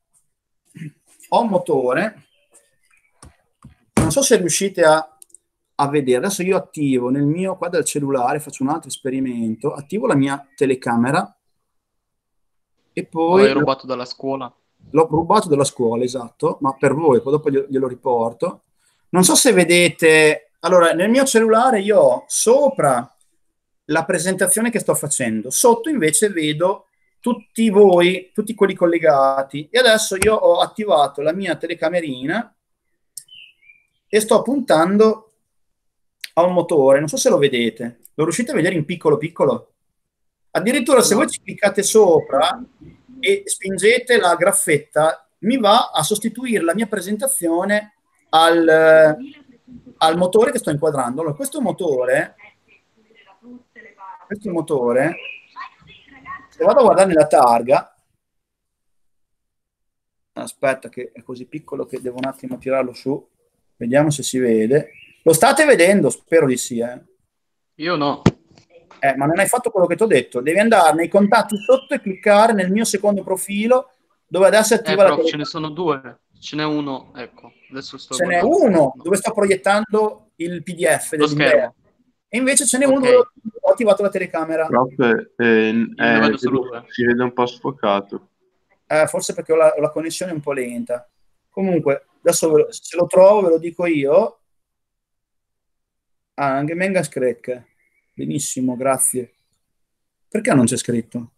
Ho un motore, non so se riuscite a, a vedere. Adesso io attivo nel mio, qua dal cellulare, faccio un altro esperimento, attivo la mia telecamera e
O
poi
l'hai rubato dalla scuola?
l'ho rubato dalla scuola, esatto, ma per voi, poi dopo glielo, glielo riporto. Non so se vedete, allora nel mio cellulare io ho sopra la presentazione che sto facendo, sotto invece vedo tutti voi, tutti quelli collegati, e adesso io ho attivato la mia telecamerina e sto puntando a un motore, non so se lo vedete, lo riuscite a vedere in piccolo piccolo? Addirittura se
No.
voi ci cliccate sopra e spingete la graffetta, mi va a sostituire la mia presentazione al, al motore che sto inquadrando. Allora, questo motore, questo motore, se vado a guardare nella targa, aspetta che è così piccolo che devo un attimo tirarlo su, vediamo se si vede. Lo state vedendo? Spero di sì, eh.
Io no.
Eh, ma non hai fatto quello che ti ho detto. Devi andare nei contatti sotto e cliccare nel mio secondo profilo, dove adesso è
Eh,
attiva la
però ce
telecamera.
ne sono due. Ce n'è uno, ecco. Adesso sto
Ce n'è
guardando.
uno dove sto proiettando il P D F
Lo
dell'inverno.
schermo.
E invece ce n'è uno
Ok.
dove ho attivato la telecamera.
Prof, eh,
Io ne
eh,
vedo solo due.
si vede un po' sfocato.
Eh, forse perché ho la, ho la connessione un po' lenta. Comunque, adesso ve lo- se lo trovo ve lo dico io. Ah, anche Menga Screc. Benissimo, grazie. Perché non c'è scritto?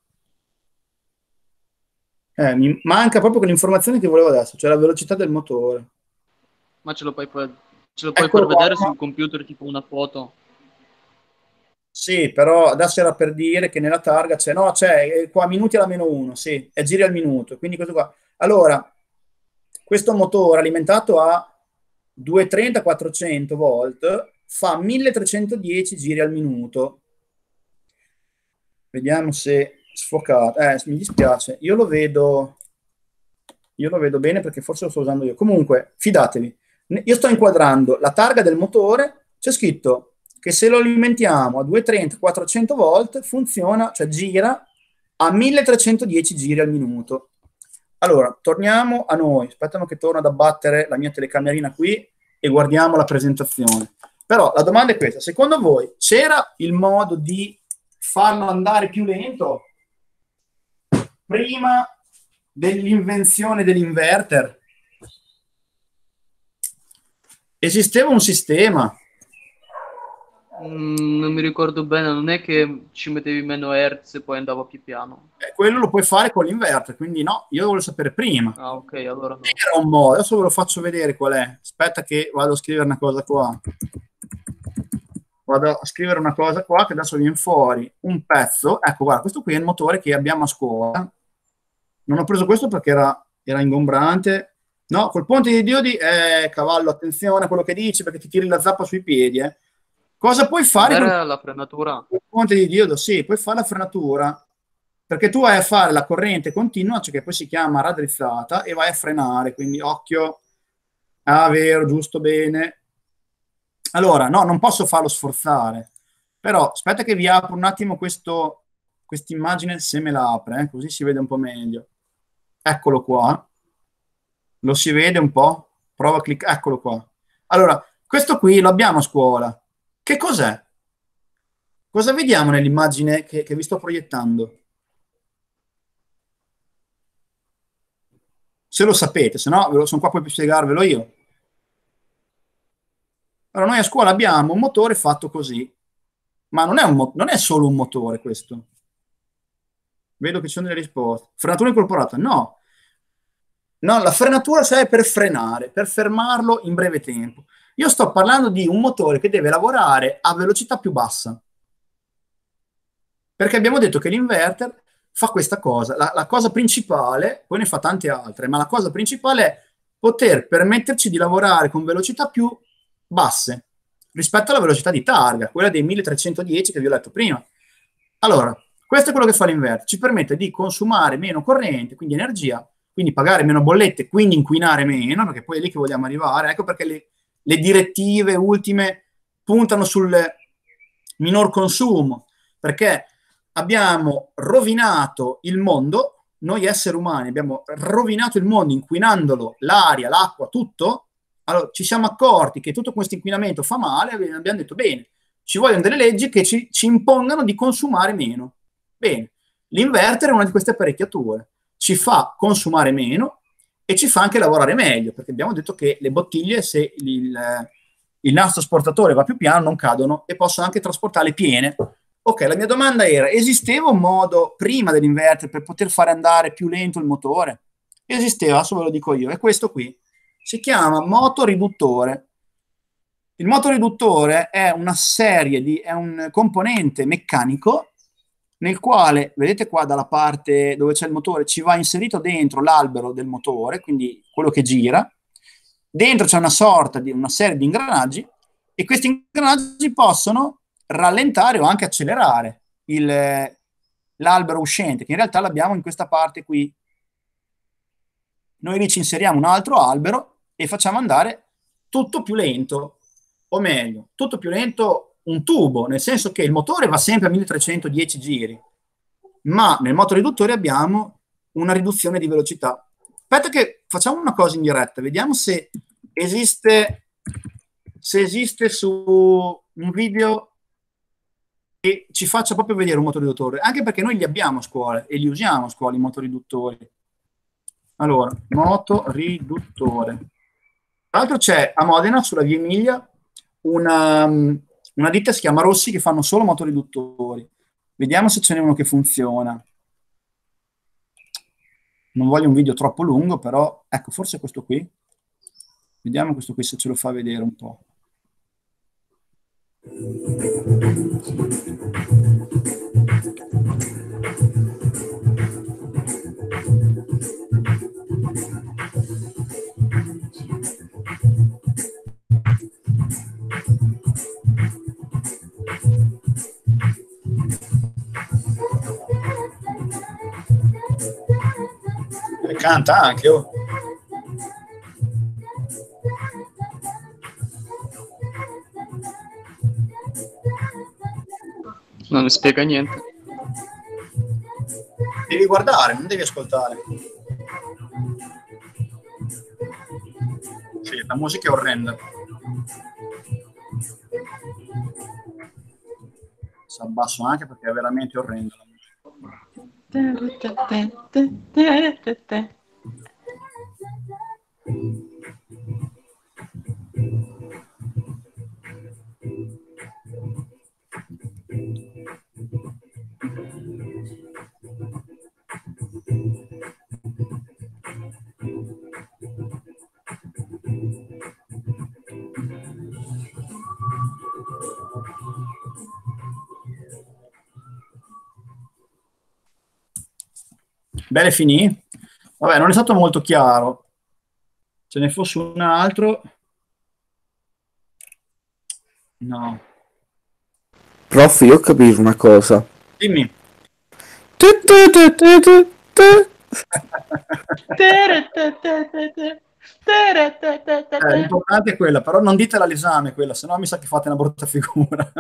Eh, mi manca proprio quell'informazione che volevo adesso, cioè la velocità del motore.
Ma ce lo puoi, poi- ce lo puoi
Eccolo
far
qua,
vedere
ma-
sul computer, tipo una foto?
Sì, però adesso era per dire che nella targa c'è, no, c'è eh, qua minuti alla meno uno, sì, è giri al minuto, quindi questo qua. Allora, questo motore alimentato a duecentotrenta quattrocento volt fa milletrecentodieci giri al minuto. Vediamo se sfocato. Eh, mi dispiace, io lo vedo, io lo vedo bene perché forse lo sto usando io. Comunque, fidatevi, io sto inquadrando la targa del motore, c'è scritto che se lo alimentiamo a duecentotrenta quattrocento volt funziona, cioè gira a milletrecentodieci giri al minuto. Allora, torniamo a noi. Aspettano che torno ad abbattere la mia telecamerina qui e guardiamo la presentazione. Però la domanda è questa: secondo voi c'era il modo di farlo andare più lento prima dell'invenzione dell'inverter? Esisteva un sistema.
Mm, non mi ricordo bene, non è che ci mettevi meno hertz e poi andava più piano.
Eh, quello lo puoi fare con l'inverter, quindi no, io voglio sapere prima.
Ah, ok, allora no.
Era un modo, adesso ve lo faccio vedere qual è. Aspetta che vado a scrivere una cosa qua. Vado a scrivere una cosa qua che adesso viene fuori un pezzo. Ecco, guarda, questo qui è il motore che abbiamo a scuola. Non ho preso questo perché era, era ingombrante. No, col ponte di diodi, eh, cavallo, attenzione a quello che dici perché ti tiri la zappa sui piedi. Eh. Cosa puoi fare
Non
con
era la frenatura?
il ponte di diodo? Sì, puoi fare la frenatura perché tu vai a fare la corrente continua, cioè che poi si chiama raddrizzata, e vai a frenare, quindi occhio. Ah, vero, giusto, bene. Allora, no, non posso farlo sforzare, però aspetta che vi apro un attimo questo, quest'immagine se me la apre, eh, così si vede un po' meglio. Eccolo qua. Lo si vede un po'? Prova a cliccare, eccolo qua. Allora, questo qui lo abbiamo a scuola. Che cos'è? Cosa vediamo nell'immagine che, che vi sto proiettando? Se lo sapete, se no ve lo- sono qua poi per spiegarvelo io. Allora, noi a scuola abbiamo un motore fatto così, ma non è, un mo- non è solo un motore questo. Vedo che ci sono delle risposte. Frenatura incorporata? No. No, la frenatura serve per frenare, per fermarlo in breve tempo. Io sto parlando di un motore che deve lavorare a velocità più bassa. Perché abbiamo detto che l'inverter fa questa cosa. La, la cosa principale, poi ne fa tante altre, ma la cosa principale è poter permetterci di lavorare con velocità più basse rispetto alla velocità di targa, quella dei milletrecentodieci che vi ho detto prima. Allora, questo è quello che fa l'inverter. Ci permette di consumare meno corrente, quindi energia, quindi pagare meno bollette, quindi inquinare meno, perché poi è lì che vogliamo arrivare. Ecco perché le, le direttive ultime puntano sul minor consumo, perché abbiamo rovinato il mondo, noi esseri umani abbiamo rovinato il mondo inquinandolo, l'aria, l'acqua, tutto, allora, ci siamo accorti che tutto questo inquinamento fa male, e abbiamo detto, bene, ci vogliono delle leggi che ci, ci impongano di consumare meno. Bene, l'inverter è una di queste apparecchiature, ci fa consumare meno e ci fa anche lavorare meglio, perché abbiamo detto che le bottiglie, se il, il nastro asportatore va più piano, non cadono e possono anche trasportarle piene. Ok, la mia domanda era, esisteva un modo prima dell'inverter per poter fare andare più lento il motore? Esisteva, adesso ve lo dico io, è questo qui. Si chiama motoriduttore. Il motoriduttore è una serie di, è un componente meccanico nel quale, vedete qua dalla parte dove c'è il motore, ci va inserito dentro l'albero del motore, quindi quello che gira. Dentro c'è una sorta di una serie di ingranaggi e questi ingranaggi possono rallentare o anche accelerare il, l'albero uscente, che in realtà l'abbiamo in questa parte qui. Noi lì ci inseriamo un altro albero e facciamo andare tutto più lento, o meglio, tutto più lento un tubo, nel senso che il motore va sempre a milletrecentodieci giri, ma nel motoriduttore abbiamo una riduzione di velocità. Aspetta che facciamo una cosa in diretta, vediamo se esiste, se esiste su un video che ci faccia proprio vedere un motoriduttore, anche perché noi li abbiamo a scuola e li usiamo a scuola i motoriduttori. Allora, motoriduttore. Tra l'altro c'è a Modena, sulla via Emilia, una, una ditta che si chiama Rossi che fanno solo motoriduttori. Vediamo se ce n'è uno che funziona. Non voglio un video troppo lungo, però ecco, forse questo qui. Vediamo questo qui se ce lo fa vedere un po'. E canta anche, oh.
Non ne spiega niente.
Devi guardare, non devi ascoltare. Sì, la musica è orrenda. Si abbasso anche perché è veramente orrenda la musica. Bene, finì? Vabbè, non è stato molto chiaro. Se ne fosse un altro... No.
Prof, io ho capito una cosa.
Dimmi. Eh, l'importante è quella, però non ditela all'esame quella, sennò mi sa che fate una brutta figura.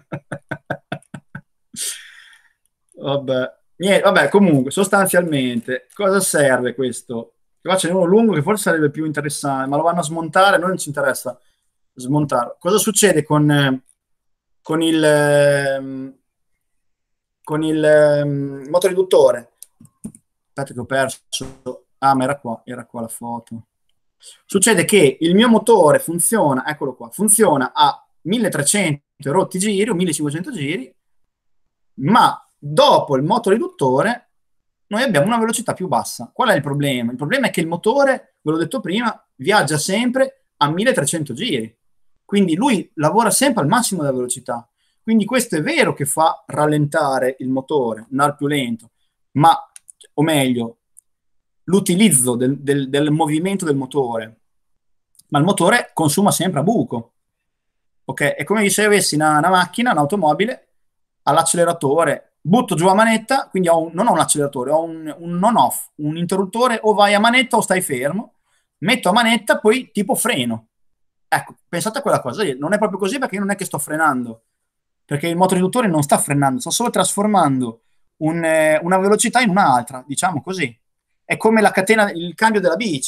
Vabbè. Niente, vabbè, comunque, sostanzialmente, cosa serve questo? Qua c'è uno lungo che forse sarebbe più interessante, ma lo vanno a smontare, a noi non ci interessa smontarlo. Cosa succede con, eh, con il, eh, con il eh, motoriduttore? Aspetta che ho perso. Ah, ma era qua, era qua la foto. Succede che il mio motore funziona, eccolo qua, funziona a milletrecento rotti giri o millecinquecento giri, ma dopo il motoriduttore noi abbiamo una velocità più bassa. Qual è il problema? Il problema è che il motore, ve l'ho detto prima, viaggia sempre a milletrecento giri. Quindi lui lavora sempre al massimo della velocità. Quindi questo è vero che fa rallentare il motore, andare più lento, ma, o meglio, l'utilizzo del, del, del movimento del motore. Ma il motore consuma sempre a buco. Ok? È come se avessi una, una macchina, un'automobile, all'acceleratore, butto giù la manetta, quindi ho un, non ho un acceleratore, ho un, un on-off, un interruttore, o vai a manetta o stai fermo, metto a manetta, poi tipo freno. Ecco, pensate a quella cosa lì. Non è proprio così perché io non è che sto frenando, perché il motoriduttore non sta frenando, sta solo trasformando un, eh, una velocità in un'altra, diciamo così. È come la catena, il cambio della bici.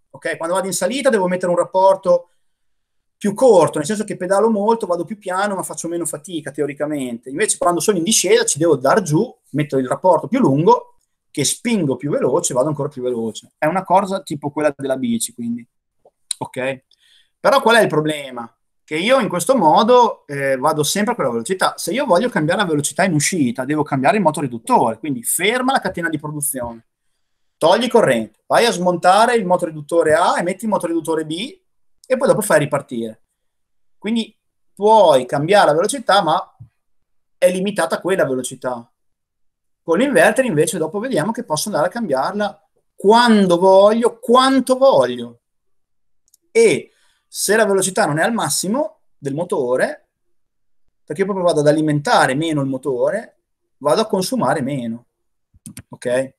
ok? Quando vado in salita devo mettere un rapporto più corto, nel senso che pedalo molto, vado più piano, ma faccio meno fatica teoricamente. Invece quando sono in discesa ci devo dar giù, metto il rapporto più lungo, che spingo più veloce, vado ancora più veloce. È una cosa tipo quella della bici, quindi. Ok? Però qual è il problema? Che io in questo modo eh, vado sempre a quella velocità. Se io voglio cambiare la velocità in uscita, devo cambiare il motoriduttore, quindi ferma la catena di produzione, togli corrente, vai a smontare il motoriduttore A e metti il motoriduttore B e poi dopo fai ripartire. Quindi puoi cambiare la velocità, ma è limitata a quella velocità. Con l'inverter invece dopo vediamo che posso andare a cambiarla quando voglio, quanto voglio. E se la velocità non è al massimo del motore, perché io proprio vado ad alimentare meno il motore, vado a consumare meno. Ok?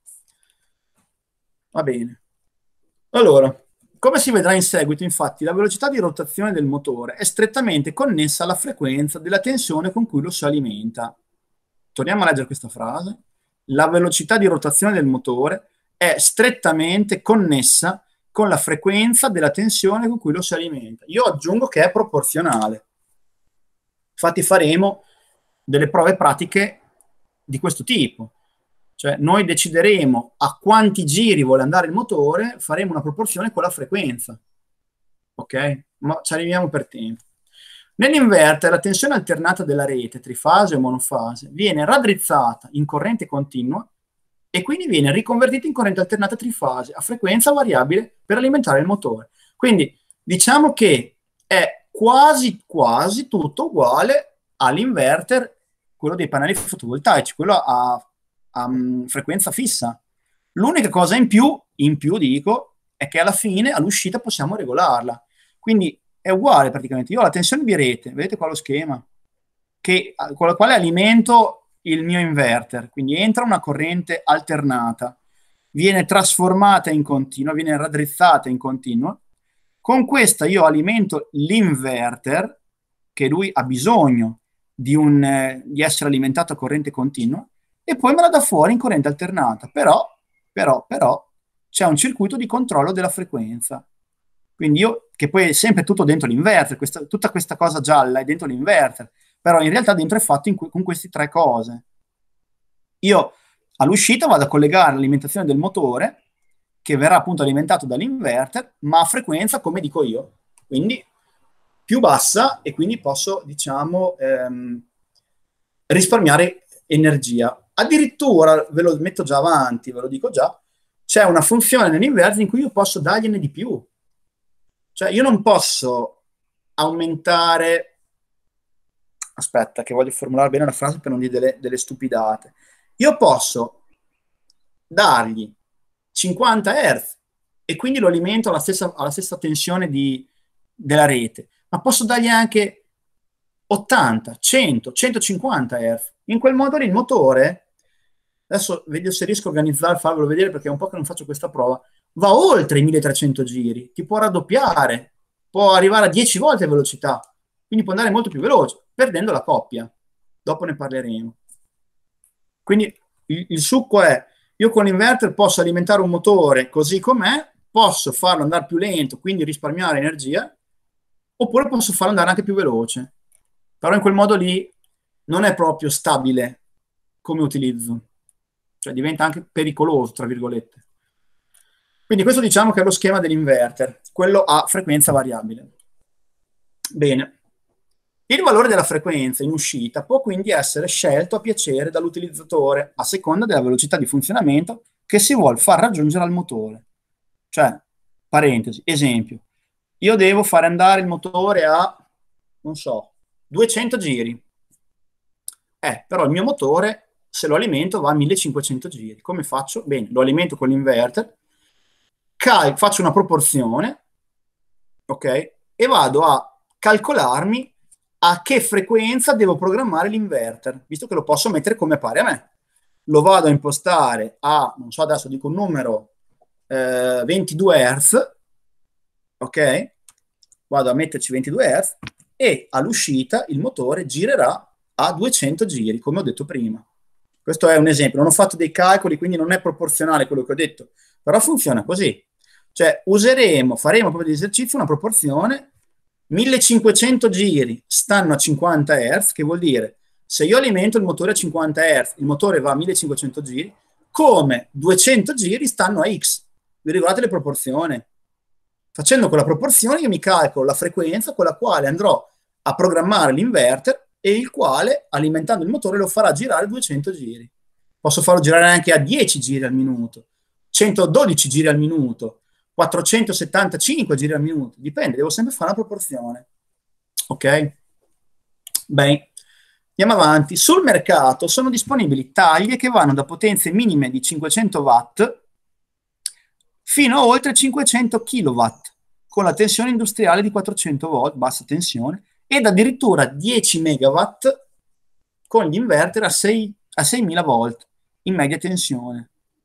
Va bene. Allora, come si vedrà in seguito, infatti, la velocità di rotazione del motore è strettamente connessa alla frequenza della tensione con cui lo si alimenta. Torniamo a leggere questa frase. La velocità di rotazione del motore è strettamente connessa con la frequenza della tensione con cui lo si alimenta. Io aggiungo che è proporzionale. Infatti faremo delle prove pratiche di questo tipo. Cioè noi decideremo a quanti giri vuole andare il motore, faremo una proporzione con la frequenza. Ok? Ma ci arriviamo per tempo. Nell'inverter la tensione alternata della rete, trifase o monofase, viene raddrizzata in corrente continua e quindi viene riconvertita in corrente alternata trifase a frequenza variabile per alimentare il motore. Quindi diciamo che è quasi quasi tutto uguale all'inverter, quello dei pannelli fotovoltaici, quello a a um, frequenza fissa. L'unica cosa in più, in più dico, è che alla fine, all'uscita, possiamo regolarla. Quindi è uguale praticamente. Io ho la tensione di rete, vedete qua lo schema, che, con la quale alimento il mio inverter. Quindi entra una corrente alternata, viene trasformata in continua, viene raddrizzata in continua. Con questa io alimento l'inverter, che lui ha bisogno di, un, eh, di essere alimentato a corrente continua, e poi me la dà fuori in corrente alternata. Però, però, però, c'è un circuito di controllo della frequenza. Quindi io, che poi è sempre tutto dentro l'inverter, questa, tutta questa cosa gialla è dentro l'inverter, però in realtà dentro è fatto in, con queste tre cose. Io all'uscita vado a collegare l'alimentazione del motore, che verrà appunto alimentato dall'inverter, ma a frequenza, come dico io, quindi più bassa, e quindi posso, diciamo, ehm, risparmiare energia. Addirittura, ve lo metto già avanti, ve lo dico già, c'è una funzione nell'inverter in cui io posso dargliene di più. Cioè io non posso aumentare, aspetta che voglio formulare bene la frase per non dire delle, delle stupidate, io posso dargli cinquanta hertz e quindi lo alimento alla stessa, alla stessa tensione di, della rete, ma posso dargli anche ottanta, cento, centocinquanta hertz. In quel modo lì il motore, adesso vedo se riesco a organizzare, farvelo vedere perché è un po' che non faccio questa prova, va oltre i milletrecento giri, ti può raddoppiare, può arrivare a dieci volte velocità, quindi può andare molto più veloce, perdendo la coppia. Dopo ne parleremo. Quindi il, il succo è, io con l'inverter posso alimentare un motore così com'è, posso farlo andare più lento, quindi risparmiare energia, oppure posso farlo andare anche più veloce. Però in quel modo lì non è proprio stabile come utilizzo. Cioè diventa anche pericoloso, tra virgolette. Quindi questo diciamo che è lo schema dell'inverter, quello a frequenza variabile. Bene. Il valore della frequenza in uscita può quindi essere scelto a piacere dall'utilizzatore a seconda della velocità di funzionamento che si vuol far raggiungere al motore. Cioè, parentesi, esempio, io devo fare andare il motore a, non so, duecento giri. Eh, però il mio motore, se lo alimento, va a millecinquecento giri. Come faccio? Bene, lo alimento con l'inverter, cal- faccio una proporzione, ok? E vado a calcolarmi a che frequenza devo programmare l'inverter, visto che lo posso mettere come pare a me. Lo vado a impostare a, non so, adesso dico un numero, eh, ventidue hertz, ok? Vado a metterci ventidue hertz e all'uscita il motore girerà a duecento giri, come ho detto prima. Questo è un esempio, non ho fatto dei calcoli, quindi non è proporzionale quello che ho detto, però funziona così. Cioè useremo, faremo proprio di esercizio una proporzione millecinquecento giri stanno a cinquanta hertz, che vuol dire se io alimento il motore a cinquanta hertz, il motore va a millecinquecento giri, come duecento giri stanno a X. Vi ricordate le proporzioni? Facendo quella proporzione io mi calcolo la frequenza con la quale andrò a programmare l'inverter e il quale, alimentando il motore, lo farà girare duecento giri. Posso farlo girare anche a dieci giri al minuto, centododici giri al minuto, quattrocentosettantacinque giri al minuto, dipende, devo sempre fare una proporzione. Ok? Bene, andiamo avanti. Sul mercato sono disponibili taglie che vanno da potenze minime di cinquecento watt fino a oltre cinquecento kilowatt, con la tensione industriale di quattrocento volt, bassa tensione, ed addirittura dieci megawatt con gli inverter a, sei, a seimila volt in media tensione.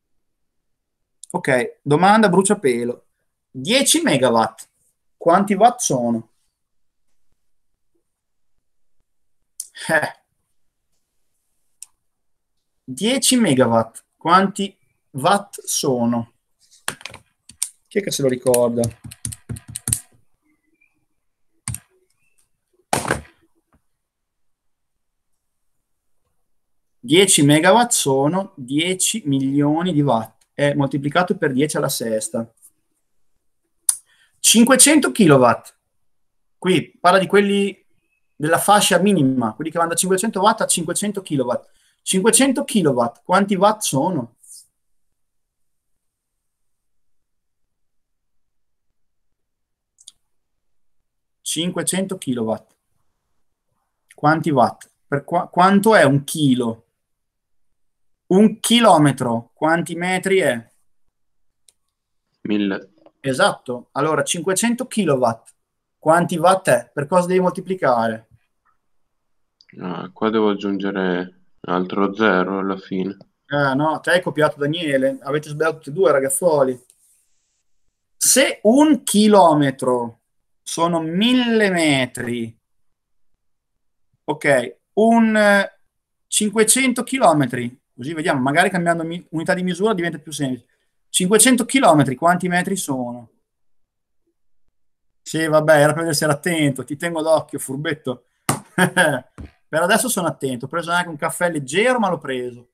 Ok, domanda bruciapelo. dieci megawatt, quanti watt sono? Eh. dieci megawatt, quanti watt sono? Chi è che se lo ricorda? dieci megawatt sono dieci milioni di watt, è moltiplicato per dieci alla sesta. cinquecento kilowatt, qui parla di quelli della fascia minima, quelli che vanno da cinquecento watt a cinquecento kilowatt. cinquecento kilowatt, quanti watt sono? cinquecento kilowatt. Quanti watt? Per qua, quanto è un chilo? Un chilometro, quanti metri è?
mille.
Esatto. Allora, cinquecento kilowatt, quanti watt è? Per cosa devi moltiplicare?
Ah, qua devo aggiungere altro zero alla fine.
Eh, no, te hai copiato Daniele, avete sbagliato tutti e due, ragazzoli. Se un chilometro sono mille metri, ok, un eh, cinquecento chilometri, così vediamo, magari cambiando mi- unità di misura diventa più semplice. cinquecento chilometri, quanti metri sono? Sì, vabbè, era per essere attento, ti tengo d'occhio, furbetto. Per adesso sono attento, ho preso anche un caffè leggero, ma l'ho preso.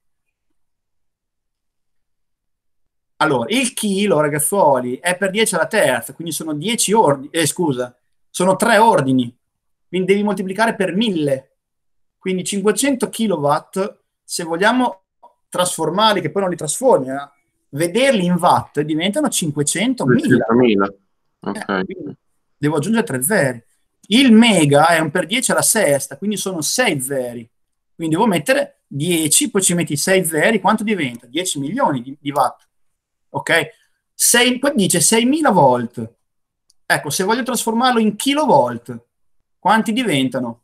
Allora, il chilo, ragazzuoli, è per dieci alla terza, quindi sono dieci ordini, eh, scusa, sono tre ordini, quindi devi moltiplicare per mille. Quindi cinquecento kilowatt, se vogliamo trasformarli, che poi non li trasformi, eh, vederli in watt, diventano cinquecentomila.
duecentomila.
Eh,
Ok.
quindi devo aggiungere tre zeri. Il mega è un per dieci alla sesta, quindi sono sei zeri. Quindi devo mettere dieci, poi ci metti sei zeri, quanto diventa? dieci milioni di, di watt. Ok? sei, poi dice seimila volt. Ecco, se voglio trasformarlo in kilovolt, quanti diventano?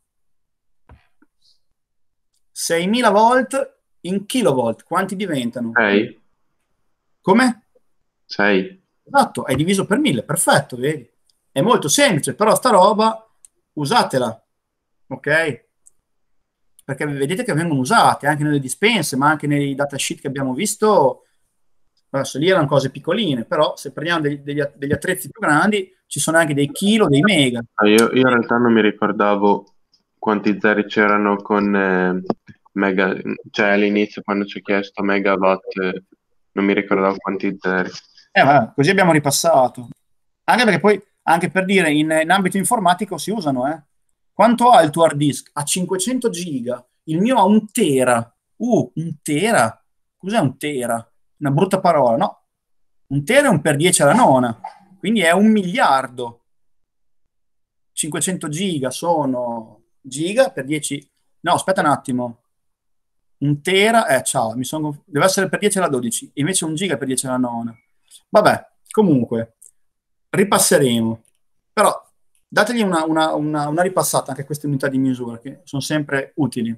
seimila volt in kilovolt, quanti diventano?
sei?
Come?
sei.
Esatto, è diviso per mille, perfetto, vedi? È molto semplice, però sta roba usatela, ok? Perché vedete che vengono usate anche nelle dispense, ma anche nei datasheet che abbiamo visto. Adesso lì erano cose piccoline, però se prendiamo degli, degli, degli attrezzi più grandi ci sono anche dei chilo, dei mega.
Ah, io, io in realtà non mi ricordavo quanti zeri c'erano con eh, mega, cioè all'inizio quando ci ho chiesto megawatt, eh, non mi ricordavo quanti zeri.
Eh, vabbè, così abbiamo ripassato. Anche perché poi, anche per dire, in, in ambito informatico si usano, eh. Quanto ha il tuo hard disk? Ha cinquecento giga. Il mio ha un tera. Uh, un tera? Cos'è un tera? Una brutta parola, no? Un tera è un per dieci alla nona, quindi è un miliardo. cinquecento giga sono giga per dieci. No, aspetta un attimo. Un tera, eh, ciao, mi sono... deve essere per dieci alla dodici, invece un giga per dieci alla nona. Vabbè, comunque, ripasseremo. Però dategli una, una, una, una ripassata anche a queste unità di misura, che sono sempre utili.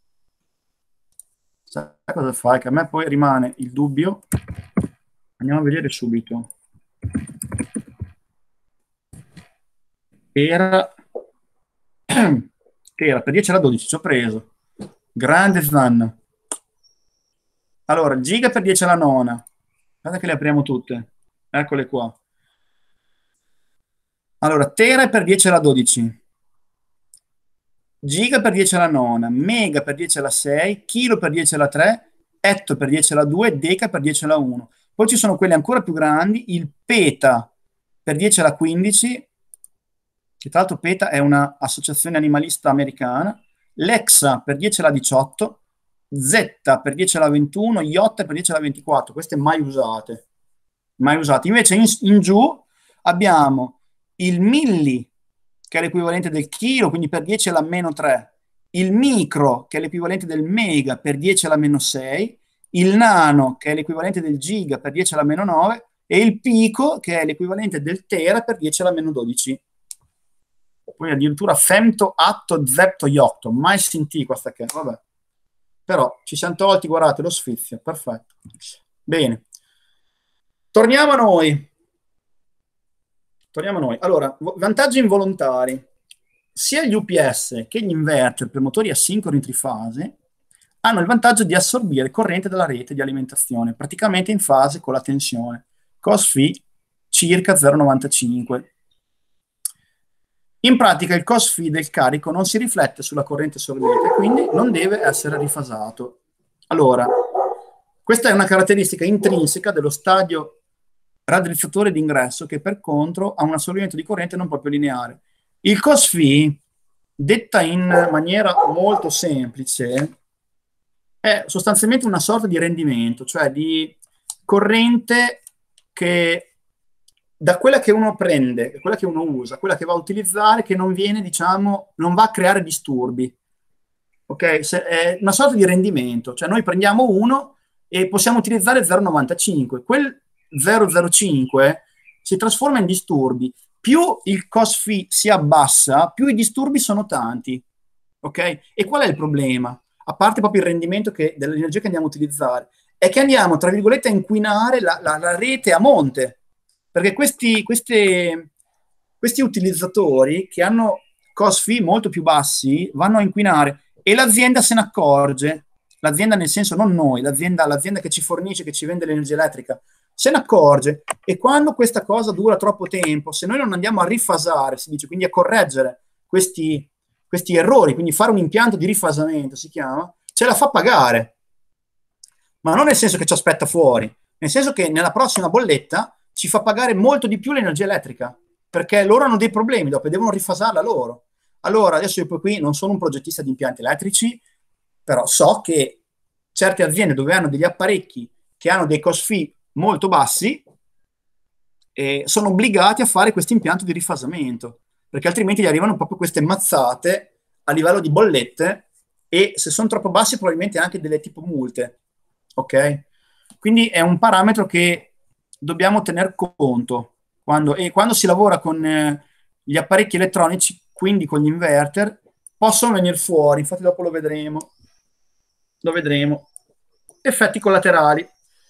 Sai cosa fai? Che a me poi rimane il dubbio. Andiamo a vedere subito. Era, era per dieci alla dodici, ci ho preso. Grande Svan. Allora, giga per dieci alla nona. Guarda che le apriamo tutte. Eccole qua. Allora, tera per dieci alla dodici, giga per dieci alla nona, mega per dieci alla sei, chilo per dieci alla tre, etto per dieci alla due, deca per dieci alla uno. Poi ci sono quelli ancora più grandi, il peta per dieci alla quindici, che tra l'altro PETA è un'associazione animalista americana, l'Exa per dieci alla diciotto, Zetta per dieci alla ventuno, Iota per dieci alla ventiquattro, queste mai usate. Mai usate. Invece in, in giù abbiamo il milli, che è l'equivalente del chilo, quindi per dieci alla meno tre, il micro, che è l'equivalente del mega, per dieci alla meno sei, il nano, che è l'equivalente del giga, per dieci alla meno nove, e il pico, che è l'equivalente del tera, per dieci alla meno dodici. Poi addirittura femto, atto, zepto, iotto. Mai sentì questa che... Vabbè. Però ci siamo tolti, guardate, lo sfizio. Perfetto. Bene. Torniamo a noi. Torniamo a noi. Allora, vantaggi involontari. Sia gli U P S che gli inverter per motori asincroni trifase hanno il vantaggio di assorbire corrente dalla rete di alimentazione, praticamente in fase con la tensione. Cos-Phi circa zero virgola novantacinque. In pratica il cos-phi del carico non si riflette sulla corrente assorbita e quindi non deve essere rifasato. Allora, questa è una caratteristica intrinseca dello stadio raddrizzatore d'ingresso che per contro ha un assorbimento di corrente non proprio lineare. Il cos-phi, detta in maniera molto semplice, è sostanzialmente una sorta di rendimento, cioè di corrente che da quella che uno prende, quella che uno usa, quella che va a utilizzare, che non viene, diciamo, non va a creare disturbi. Ok? Se è una sorta di rendimento, cioè noi prendiamo uno e possiamo utilizzare zero virgola novantacinque. Quel zero virgola zero cinque si trasforma in disturbi. Più il cos-phi si abbassa, più i disturbi sono tanti. Ok? E qual è il problema? A parte proprio il rendimento che, dell'energia che andiamo a utilizzare, è che andiamo, tra virgolette, a inquinare la, la, la rete a monte. Perché questi, queste, questi utilizzatori che hanno cos-phi molto più bassi vanno a inquinare e l'azienda se ne accorge, l'azienda nel senso non noi, l'azienda, l'azienda che ci fornisce, che ci vende l'energia elettrica, se ne accorge e quando questa cosa dura troppo tempo, se noi non andiamo a rifasare, si dice, quindi a correggere questi, questi errori, quindi fare un impianto di rifasamento, si chiama, ce la fa pagare. Ma non nel senso che ci aspetta fuori, nel senso che nella prossima bolletta ci fa pagare molto di più l'energia elettrica, perché loro hanno dei problemi dopo e devono rifasarla loro. Allora, adesso io poi qui non sono un progettista di impianti elettrici, però so che certe aziende dove hanno degli apparecchi che hanno dei cos-phi molto bassi eh, sono obbligati a fare questo impianto di rifasamento, perché altrimenti gli arrivano proprio queste mazzate a livello di bollette e se sono troppo bassi probabilmente anche delle tipo multe. Ok? Quindi è un parametro che dobbiamo tener conto quando, e quando si lavora con eh, gli apparecchi elettronici, quindi con gli inverter, possono venire fuori, infatti dopo lo vedremo, lo vedremo. Effetti collaterali.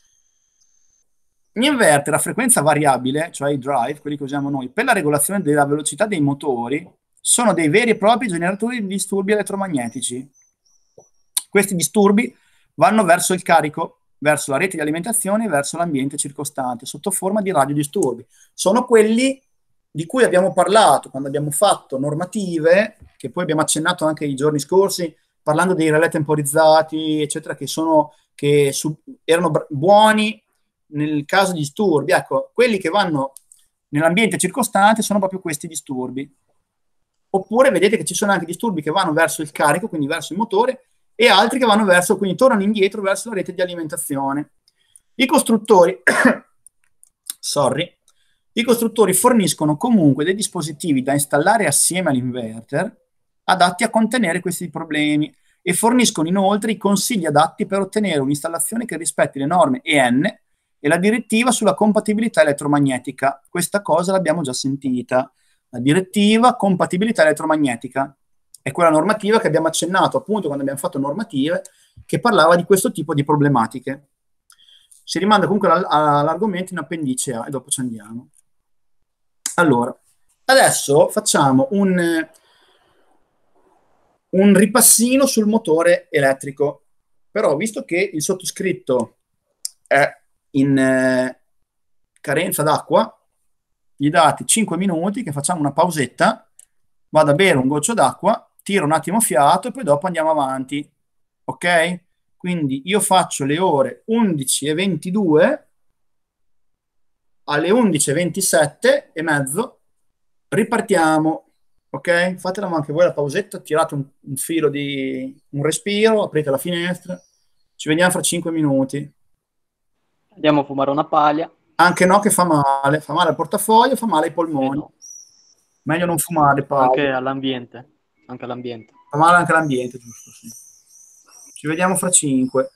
Gli inverter a frequenza variabile, cioè i drive, quelli che usiamo noi, per la regolazione della velocità dei motori, sono dei veri e propri generatori di disturbi elettromagnetici. Questi disturbi vanno verso il carico, verso la rete di alimentazione e verso l'ambiente circostante, sotto forma di radiodisturbi. Sono quelli di cui abbiamo parlato quando abbiamo fatto normative, che poi abbiamo accennato anche i giorni scorsi, parlando dei relè temporizzati, eccetera, che, sono, che su, erano buoni nel caso di disturbi. Ecco, quelli che vanno nell'ambiente circostante sono proprio questi disturbi. Oppure vedete che ci sono anche disturbi che vanno verso il carico, quindi verso il motore, e altri che vanno verso, quindi tornano indietro verso la rete di alimentazione. I costruttori, sorry, i costruttori forniscono comunque dei dispositivi da installare assieme all'inverter adatti a contenere questi problemi e forniscono inoltre i consigli adatti per ottenere un'installazione che rispetti le norme E N e la direttiva sulla compatibilità elettromagnetica. Questa cosa l'abbiamo già sentita. La direttiva compatibilità elettromagnetica è quella normativa che abbiamo accennato appunto quando abbiamo fatto normative, che parlava di questo tipo di problematiche. Si rimanda comunque all'argomento in appendice A e dopo ci andiamo. Allora, adesso facciamo un, un ripassino sul motore elettrico, però visto che il sottoscritto è in eh, carenza d'acqua, gli date cinque minuti che facciamo una pausetta, vado a bere un goccio d'acqua, tiro un attimo fiato e poi dopo andiamo avanti. Ok? Quindi io faccio le ore undici e ventidue, alle undici e ventisette e mezzo ripartiamo. Ok? Fatela anche voi la pausetta, tirate un, un filo di un respiro, aprite la finestra, ci vediamo fra cinque minuti.
Andiamo a fumare una paglia.
Anche no, che fa male, fa male al portafoglio, fa male ai
Eh
polmoni.
no,
Meglio non fumare,
anche
paglia.
all'ambiente. Anche all'ambiente.
Fa male anche all'ambiente, giusto? Sì. Ci vediamo fra cinque.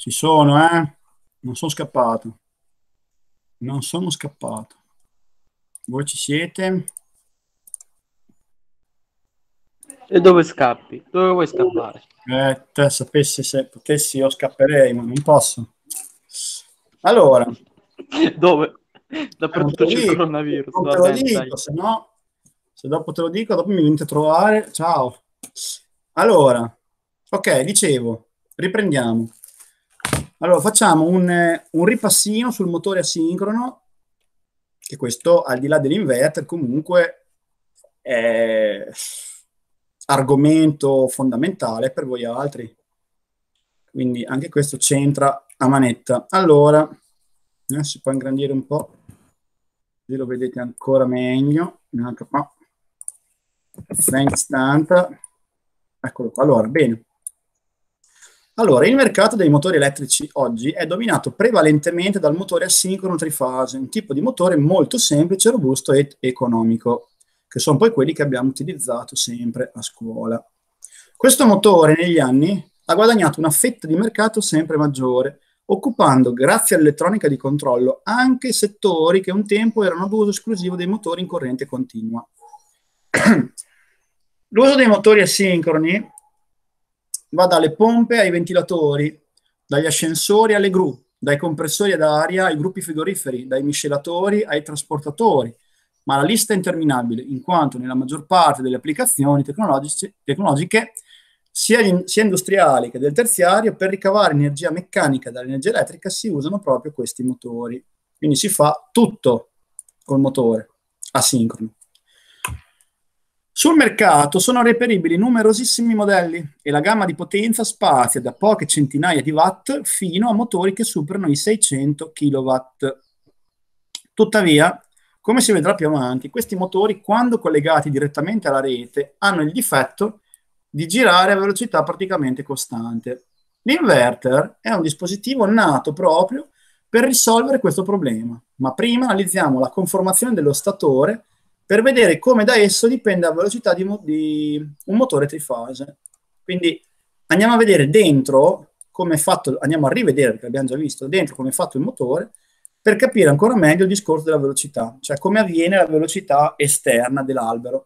Ci sono, eh? Non sono scappato. Non sono scappato. Voi ci siete?
E dove scappi? Dove vuoi scappare?
Eh, te sapessi, se potessi io scapperei, ma non posso. Allora,
Dove?
eh, non te
Dappertutto
lo
c'è il
dico,
coronavirus,
non
va
te lo
bene, dai.
dico, se no, se dopo te lo dico, dopo mi venite a trovare. Ciao. Allora, ok, dicevo, riprendiamo. Allora, facciamo un, eh, un ripassino sul motore asincrono, che questo, al di là dell'inverter, comunque è argomento fondamentale per voi altri. Quindi anche questo c'entra a manetta. Allora, eh, si può ingrandire un po', così lo vedete ancora meglio. Anche qua. Thanks tanta. Eccolo qua. Allora, bene. Allora, il mercato dei motori elettrici oggi è dominato prevalentemente dal motore asincrono trifase, un tipo di motore molto semplice, robusto e economico, che sono poi quelli che abbiamo utilizzato sempre a scuola. Questo motore negli anni ha guadagnato una fetta di mercato sempre maggiore, occupando, grazie all'elettronica di controllo, anche settori che un tempo erano ad uso esclusivo dei motori in corrente continua. L'uso dei motori asincroni va dalle pompe ai ventilatori, dagli ascensori alle gru, dai compressori ad aria ai gruppi frigoriferi, dai miscelatori ai trasportatori, ma la lista è interminabile, in quanto nella maggior parte delle applicazioni tecnologiche, sia, sia industriali che del terziario, per ricavare energia meccanica dall'energia elettrica si usano proprio questi motori. Quindi si fa tutto col motore asincrono. Sul mercato sono reperibili numerosissimi modelli e la gamma di potenza spazia da poche centinaia di watt fino a motori che superano i seicento chilowatt. Tuttavia, come si vedrà più avanti, questi motori, quando collegati direttamente alla rete, hanno il difetto di girare a velocità praticamente costante. L'inverter è un dispositivo nato proprio per risolvere questo problema, ma prima analizziamo la conformazione dello statore per vedere come da esso dipende la velocità di, mo- di un motore trifase. Quindi andiamo a vedere dentro come è fatto, andiamo a rivedere, perché abbiamo già visto, dentro come è fatto il motore, per capire ancora meglio il discorso della velocità, cioè come avviene la velocità esterna dell'albero.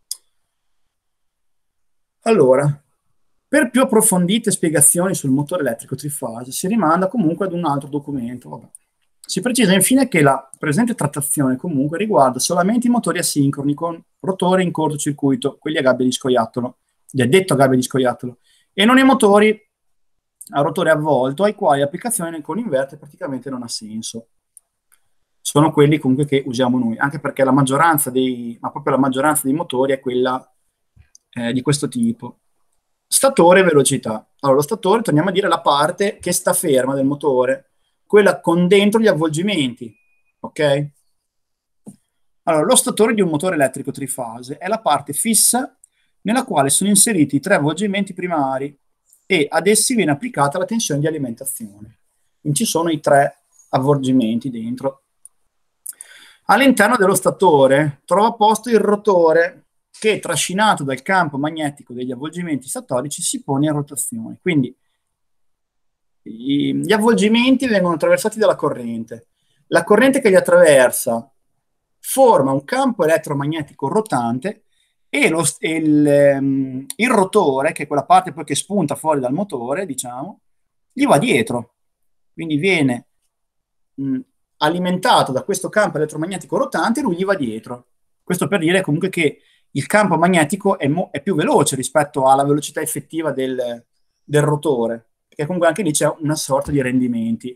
Allora, per più approfondite spiegazioni sul motore elettrico trifase si rimanda comunque ad un altro documento. Vabbè. Si precisa infine che la presente trattazione comunque riguarda solamente i motori asincroni con rotore in cortocircuito, quelli a gabbia di scoiattolo, detto a gabbia di scoiattolo, e non i motori a rotore avvolto, ai quali l'applicazione con inverter praticamente non ha senso. Sono quelli comunque che usiamo noi, anche perché la maggioranza dei, ma proprio la maggioranza dei motori è quella eh, di questo tipo. Statore e velocità. Allora, lo statore, torniamo a dire, la parte che sta ferma del motore, quella con dentro gli avvolgimenti, ok? Allora, lo statore di un motore elettrico trifase è la parte fissa nella quale sono inseriti i tre avvolgimenti primari e ad essi viene applicata la tensione di alimentazione. Quindi ci sono i tre avvolgimenti dentro. All'interno dello statore trova posto il rotore che, trascinato dal campo magnetico degli avvolgimenti statorici, si pone in rotazione. Quindi gli avvolgimenti vengono attraversati dalla corrente. La corrente che li attraversa forma un campo elettromagnetico rotante e lo, il, um, il rotore, che è quella parte poi che spunta fuori dal motore, diciamo, gli va dietro. Quindi viene mh, alimentato da questo campo elettromagnetico rotante e lui gli va dietro. Questo per dire comunque che il campo magnetico è, mo- è più veloce rispetto alla velocità effettiva del, del rotore, perché comunque anche lì c'è una sorta di rendimenti.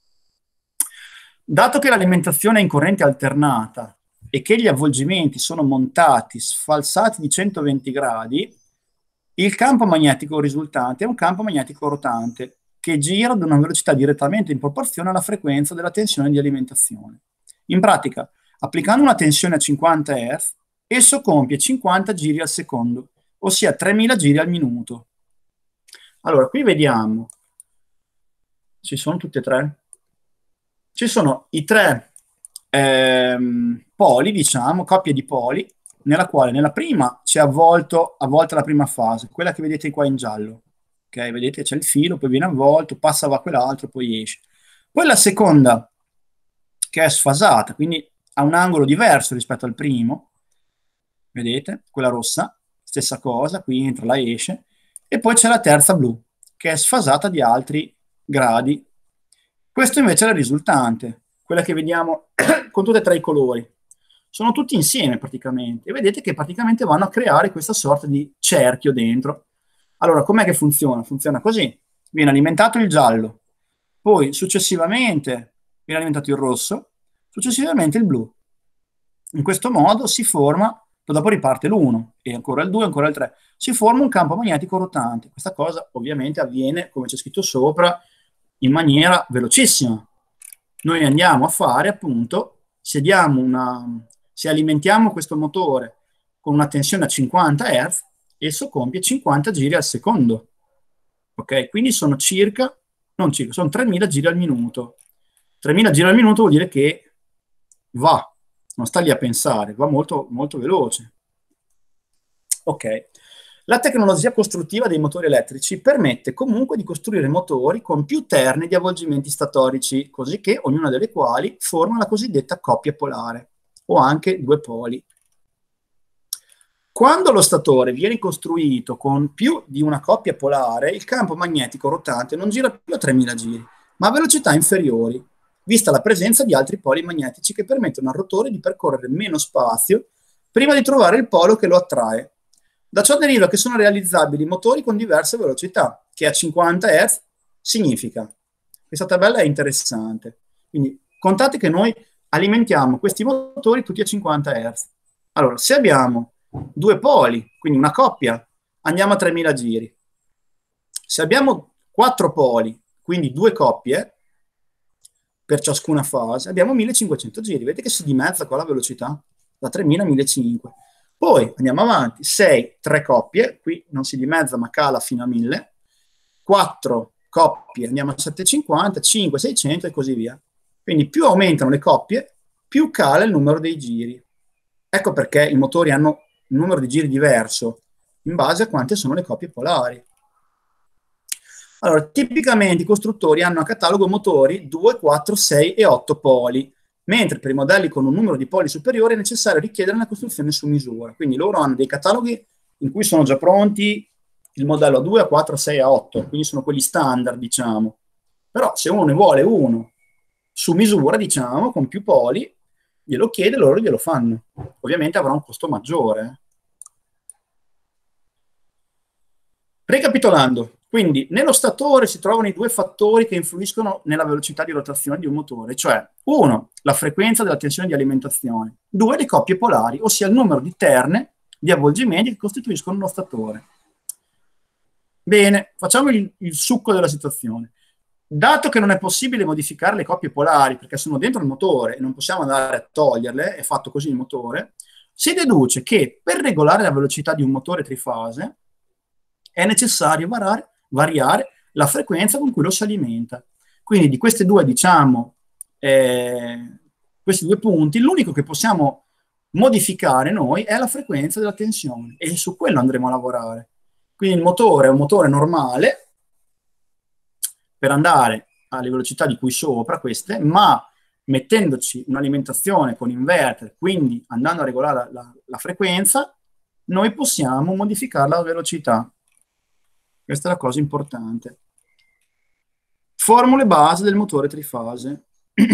Dato che l'alimentazione è in corrente alternata e che gli avvolgimenti sono montati sfalsati di centoventi gradi, il campo magnetico risultante è un campo magnetico rotante che gira ad una velocità direttamente in proporzione alla frequenza della tensione di alimentazione. In pratica, applicando una tensione a cinquanta hertz, esso compie cinquanta giri al secondo, ossia tremila giri al minuto. Allora, qui vediamo, ci sono tutte e tre? Ci sono i tre ehm, poli, diciamo, coppie di poli, nella quale nella prima c'è avvolto, avvolta la prima fase, quella che vedete qua in giallo, Ok, vedete c'è il filo, poi viene avvolto, passa va quell'altro, poi esce. Poi la seconda, che è sfasata, quindi ha un angolo diverso rispetto al primo, vedete, quella rossa, stessa cosa, qui entra, la esce, e poi c'è la terza blu, che è sfasata di altri gradi. Questo invece è la risultante, quella che vediamo con tutti e tre i colori. Sono tutti insieme praticamente, e vedete che praticamente vanno a creare questa sorta di cerchio dentro. Allora, com'è che funziona? Funziona così. Viene alimentato il giallo, poi successivamente viene alimentato il rosso, successivamente il blu. In questo modo si forma, poi dopo riparte l'uno, e ancora il due, ancora il tre. Si forma un campo magnetico rotante. Questa cosa ovviamente avviene, come c'è scritto sopra, in maniera velocissima. Noi andiamo a fare, appunto, se, diamo una, se alimentiamo questo motore con una tensione a cinquanta hertz, esso compie cinquanta giri al secondo. Ok? Quindi sono circa, non circa, sono tremila giri al minuto. tremila giri al minuto vuol dire che va, non sta lì a pensare, va molto, molto veloce. Ok. La tecnologia costruttiva dei motori elettrici permette comunque di costruire motori con più terne di avvolgimenti statorici, così che ognuna delle quali forma la cosiddetta coppia polare, o anche due poli. Quando lo statore viene costruito con più di una coppia polare, il campo magnetico rotante non gira più a tremila giri, ma a velocità inferiori, vista la presenza di altri poli magnetici che permettono al rotore di percorrere meno spazio prima di trovare il polo che lo attrae. Da ciò deriva che sono realizzabili motori con diverse velocità, che a cinquanta hertz significa. Questa tabella è interessante. Quindi contate che noi alimentiamo questi motori tutti a cinquanta hertz. Allora, se abbiamo due poli, quindi una coppia, andiamo a tremila giri. Se abbiamo quattro poli, quindi due coppie, per ciascuna fase, abbiamo millecinquecento giri. Vedete che si dimezza qua la velocità? Da tremila a millecinquecento. Poi andiamo avanti, sei, tre coppie, qui non si dimezza ma cala fino a mille, quattro coppie, andiamo a settecentocinquanta, cinque, seicento e così via. Quindi più aumentano le coppie, più cala il numero dei giri. Ecco perché i motori hanno un numero di giri diverso in base a quante sono le coppie polari. Allora, tipicamente i costruttori hanno a catalogo motori due, quattro, sei e otto poli, mentre per i modelli con un numero di poli superiore è necessario richiedere una costruzione su misura. Quindi loro hanno dei cataloghi in cui sono già pronti il modello a due, a quattro, a sei, a otto, quindi sono quelli standard, diciamo. Però se uno ne vuole uno su misura, diciamo, con più poli, glielo chiede, loro glielo fanno. Ovviamente avrà un costo maggiore. Recapitolando, quindi nello statore si trovano i due fattori che influiscono nella velocità di rotazione di un motore, cioè uno, la frequenza della tensione di alimentazione, due, le coppie polari, ossia il numero di terne di avvolgimenti che costituiscono uno statore. Bene, facciamo il, il succo della situazione. Dato che non è possibile modificare le coppie polari perché sono dentro il motore e non possiamo andare a toglierle, è fatto così il motore, si deduce che per regolare la velocità di un motore trifase è necessario variare, variare la frequenza con cui lo si alimenta. Quindi di questi due, diciamo, eh, questi due punti, l'unico che possiamo modificare noi è la frequenza della tensione e su quello andremo a lavorare. Quindi il motore è un motore normale per andare alle velocità di cui sopra queste, ma mettendoci un'alimentazione con inverter, quindi andando a regolare la, la, la frequenza, noi possiamo modificare la velocità. Questa è la cosa importante. Formule base del motore trifase.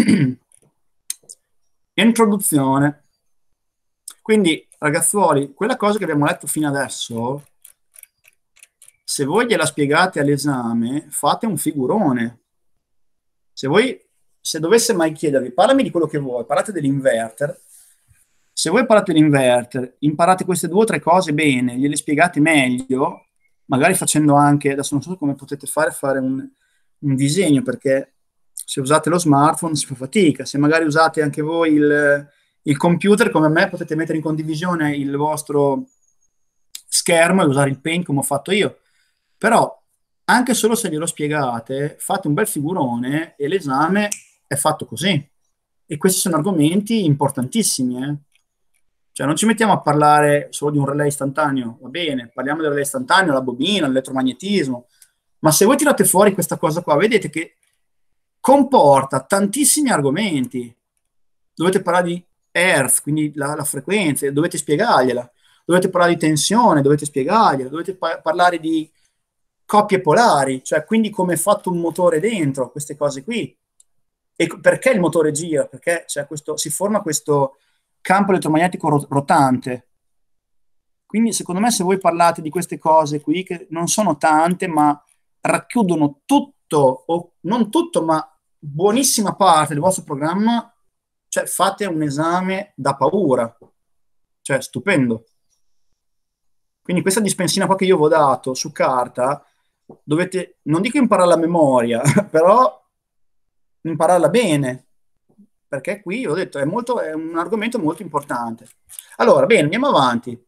Introduzione. Quindi, ragazzuoli, quella cosa che abbiamo letto fino adesso, se voi gliela spiegate all'esame, fate un figurone. Se voi, se dovesse mai chiedervi, parlami di quello che vuoi, parlate dell'inverter, se voi parlate dell'inverter, imparate queste due o tre cose bene, gliele spiegate meglio, magari facendo anche, adesso non so come potete fare, fare un, un disegno, perché se usate lo smartphone si fa fatica, se magari usate anche voi il, il computer come me, potete mettere in condivisione il vostro schermo e usare il Paint come ho fatto io. Però anche solo se glielo spiegate, fate un bel figurone e l'esame è fatto così. E questi sono argomenti importantissimi. Eh? Cioè non ci mettiamo a parlare solo di un relay istantaneo, va bene, parliamo del relay istantaneo, la bobina, l'elettromagnetismo, Ma se voi tirate fuori questa cosa qua, vedete che comporta tantissimi argomenti. Dovete parlare di Hertz, quindi la, la frequenza, dovete spiegargliela. Dovete parlare di tensione, dovete spiegargliela. Dovete pa- parlare di coppie polari, cioè quindi come è fatto un motore dentro, queste cose qui. E perché il motore gira? Perché c'è questo, si forma questo campo elettromagnetico ro- rotante. Quindi secondo me se voi parlate di queste cose qui, che non sono tante, ma racchiudono tutto, o non tutto, ma buonissima parte del vostro programma, cioè fate un esame da paura. Cioè, stupendo. Quindi questa dispensina qua che io vi ho dato su carta, dovete, non dico imparare la memoria, però impararla bene, perché qui, ho detto, è, molto, è un argomento molto importante. Allora, bene, andiamo avanti.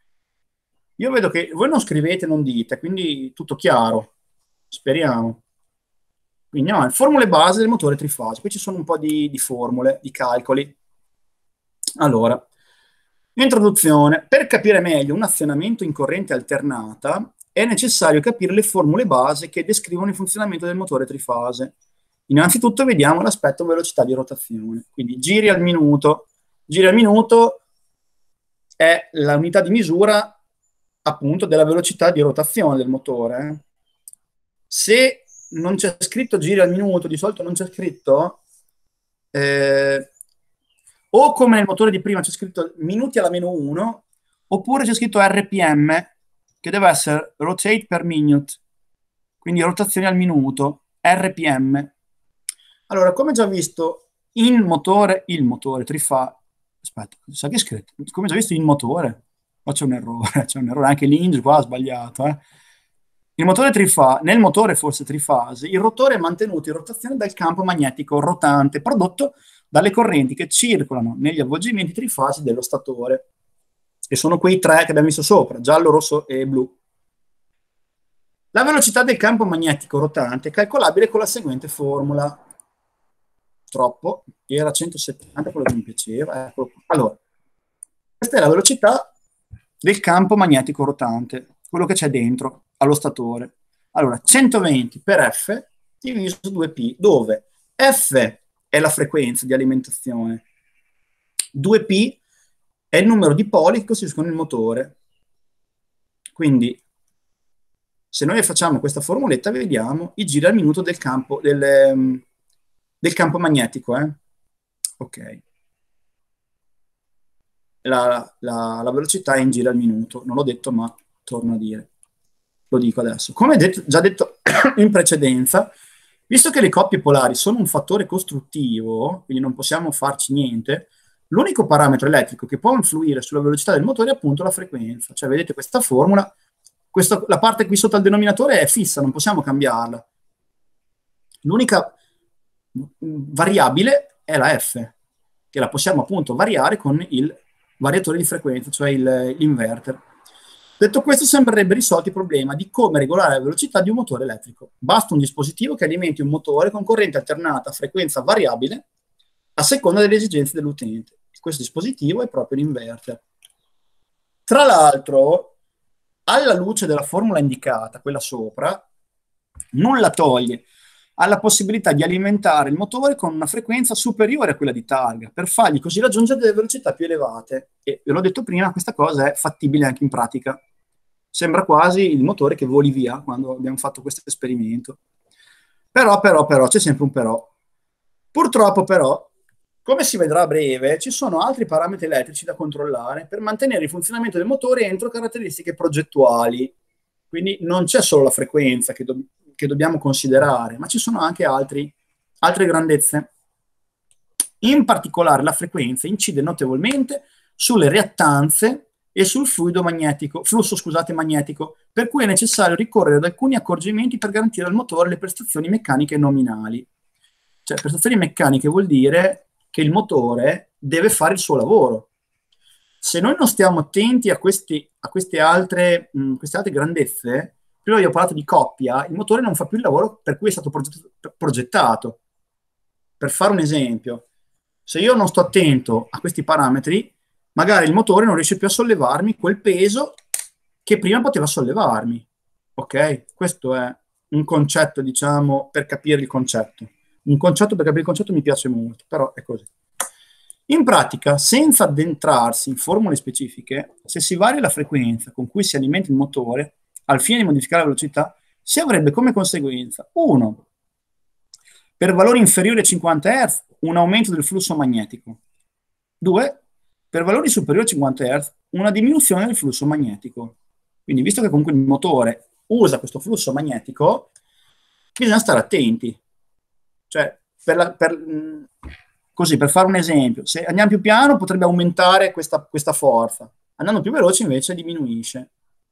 Io vedo che voi non scrivete, non dite, quindi tutto chiaro. Speriamo. Quindi andiamo avanti. Formule base del motore trifase. Qui ci sono un po' di, di formule, di calcoli. Allora, introduzione. Per capire meglio un azionamento in corrente alternata è necessario capire le formule base che descrivono il funzionamento del motore trifase. Innanzitutto vediamo l'aspetto velocità di rotazione. Quindi giri al minuto. Giri al minuto è l'unità di misura appunto della velocità di rotazione del motore. Se non c'è scritto giri al minuto, di solito non c'è scritto, eh, o come nel motore di prima c'è scritto minuti alla meno uno, oppure c'è scritto R P M, che deve essere rotate per minute, quindi rotazioni al minuto, R P M. Allora, come già visto, in motore, il motore trifase, aspetta, sa che è scritto? Come già visto in motore, qua c'è un errore, c'è un errore, anche l'Inge qua ha sbagliato, eh. Il motore trifa- nel motore forse trifase, il rotore è mantenuto in rotazione dal campo magnetico rotante prodotto dalle correnti che circolano negli avvolgimenti trifasi dello statore, che sono quei tre che abbiamo visto sopra, giallo, rosso e blu. La velocità del campo magnetico rotante è calcolabile con la seguente formula. Troppo, era centosettanta, quello che mi piaceva. Eccolo qua. Allora, questa è la velocità del campo magnetico rotante, quello che c'è dentro allo statore. Allora, centoventi per F diviso due P, dove F è la frequenza di alimentazione, due P è il numero di poli che costituiscono il motore. Quindi, se noi facciamo questa formuletta, vediamo i giri al minuto del campo, del, del campo magnetico. Eh? Ok. La, la, la velocità è in giri al minuto. Non l'ho detto, ma torno a dire. Lo dico adesso. Come detto, già detto in precedenza, visto che le coppie polari sono un fattore costruttivo, quindi non possiamo farci niente, l'unico parametro elettrico che può influire sulla velocità del motore è appunto la frequenza. Cioè, vedete questa formula, questa, la parte qui sotto al denominatore è fissa, non possiamo cambiarla. L'unica variabile è la F, che la possiamo appunto variare con il variatore di frequenza, cioè il, l'inverter. Detto questo, sembrerebbe risolto il problema di come regolare la velocità di un motore elettrico. Basta un dispositivo che alimenti un motore con corrente alternata a frequenza variabile a seconda delle esigenze dell'utente. Questo dispositivo è proprio l'inverter. Tra l'altro, alla luce della formula indicata, quella sopra, nulla toglie alla possibilità di alimentare il motore con una frequenza superiore a quella di targa, per fargli così raggiungere delle velocità più elevate. E ve l'ho detto prima, questa cosa è fattibile anche in pratica. Sembra quasi il motore che voli via quando abbiamo fatto questo esperimento. Però, però, però, c'è sempre un però. Purtroppo, però, come si vedrà a breve, ci sono altri parametri elettrici da controllare per mantenere il funzionamento del motore entro caratteristiche progettuali. Quindi non c'è solo la frequenza che dobbiamo che dobbiamo considerare, ma ci sono anche altri, altre grandezze. In particolare la frequenza incide notevolmente sulle reattanze e sul fluido magnetico, flusso scusate, magnetico, per cui è necessario ricorrere ad alcuni accorgimenti per garantire al motore le prestazioni meccaniche nominali. Cioè, prestazioni meccaniche vuol dire che il motore deve fare il suo lavoro. Se noi non stiamo attenti a, questi, a queste, altre, mh, queste altre grandezze, prima vi ho parlato di coppia, il motore non fa più il lavoro per cui è stato progettato. Per fare un esempio, se io non sto attento a questi parametri, magari il motore non riesce più a sollevarmi quel peso che prima poteva sollevarmi. Ok? Questo è un concetto, diciamo, per capire il concetto. Un concetto per capire il concetto mi piace molto, però è così. In pratica, senza addentrarsi in formule specifiche, se si varia la frequenza con cui si alimenta il motore, al fine di modificare la velocità, si avrebbe come conseguenza uno, per valori inferiori a cinquanta hertz, un aumento del flusso magnetico. due, per valori superiori a cinquanta hertz, una diminuzione del flusso magnetico. Quindi, visto che comunque il motore usa questo flusso magnetico, bisogna stare attenti. Cioè, per, la, per, mh, così, per fare un esempio, se andiamo più piano potrebbe aumentare questa, questa forza, andando più veloce invece diminuisce.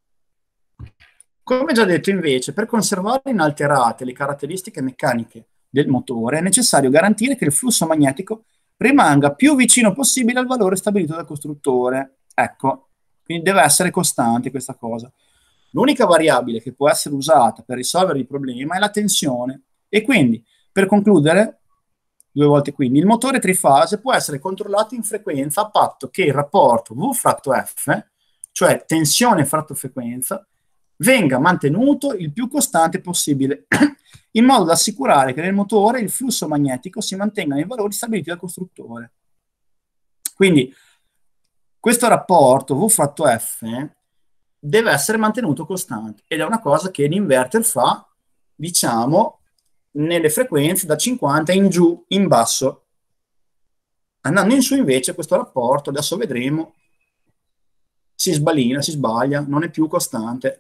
Come già detto invece, per conservare inalterate le caratteristiche meccaniche del motore è necessario garantire che il flusso magnetico rimanga più vicino possibile al valore stabilito dal costruttore. Ecco, quindi deve essere costante questa cosa. L'unica variabile che può essere usata per risolvere il problema è la tensione. E quindi, per concludere, due volte quindi, il motore trifase può essere controllato in frequenza a patto che il rapporto V fratto F, cioè tensione fratto frequenza, venga mantenuto il più costante possibile, in modo da assicurare che nel motore il flusso magnetico si mantenga nei valori stabiliti dal costruttore. Quindi questo rapporto V fratto F deve essere mantenuto costante ed è una cosa che l'inverter fa, diciamo, nelle frequenze da cinquanta in giù, in basso. Andando in su invece questo rapporto, adesso vedremo, si sbalina, si sbaglia, non è più costante.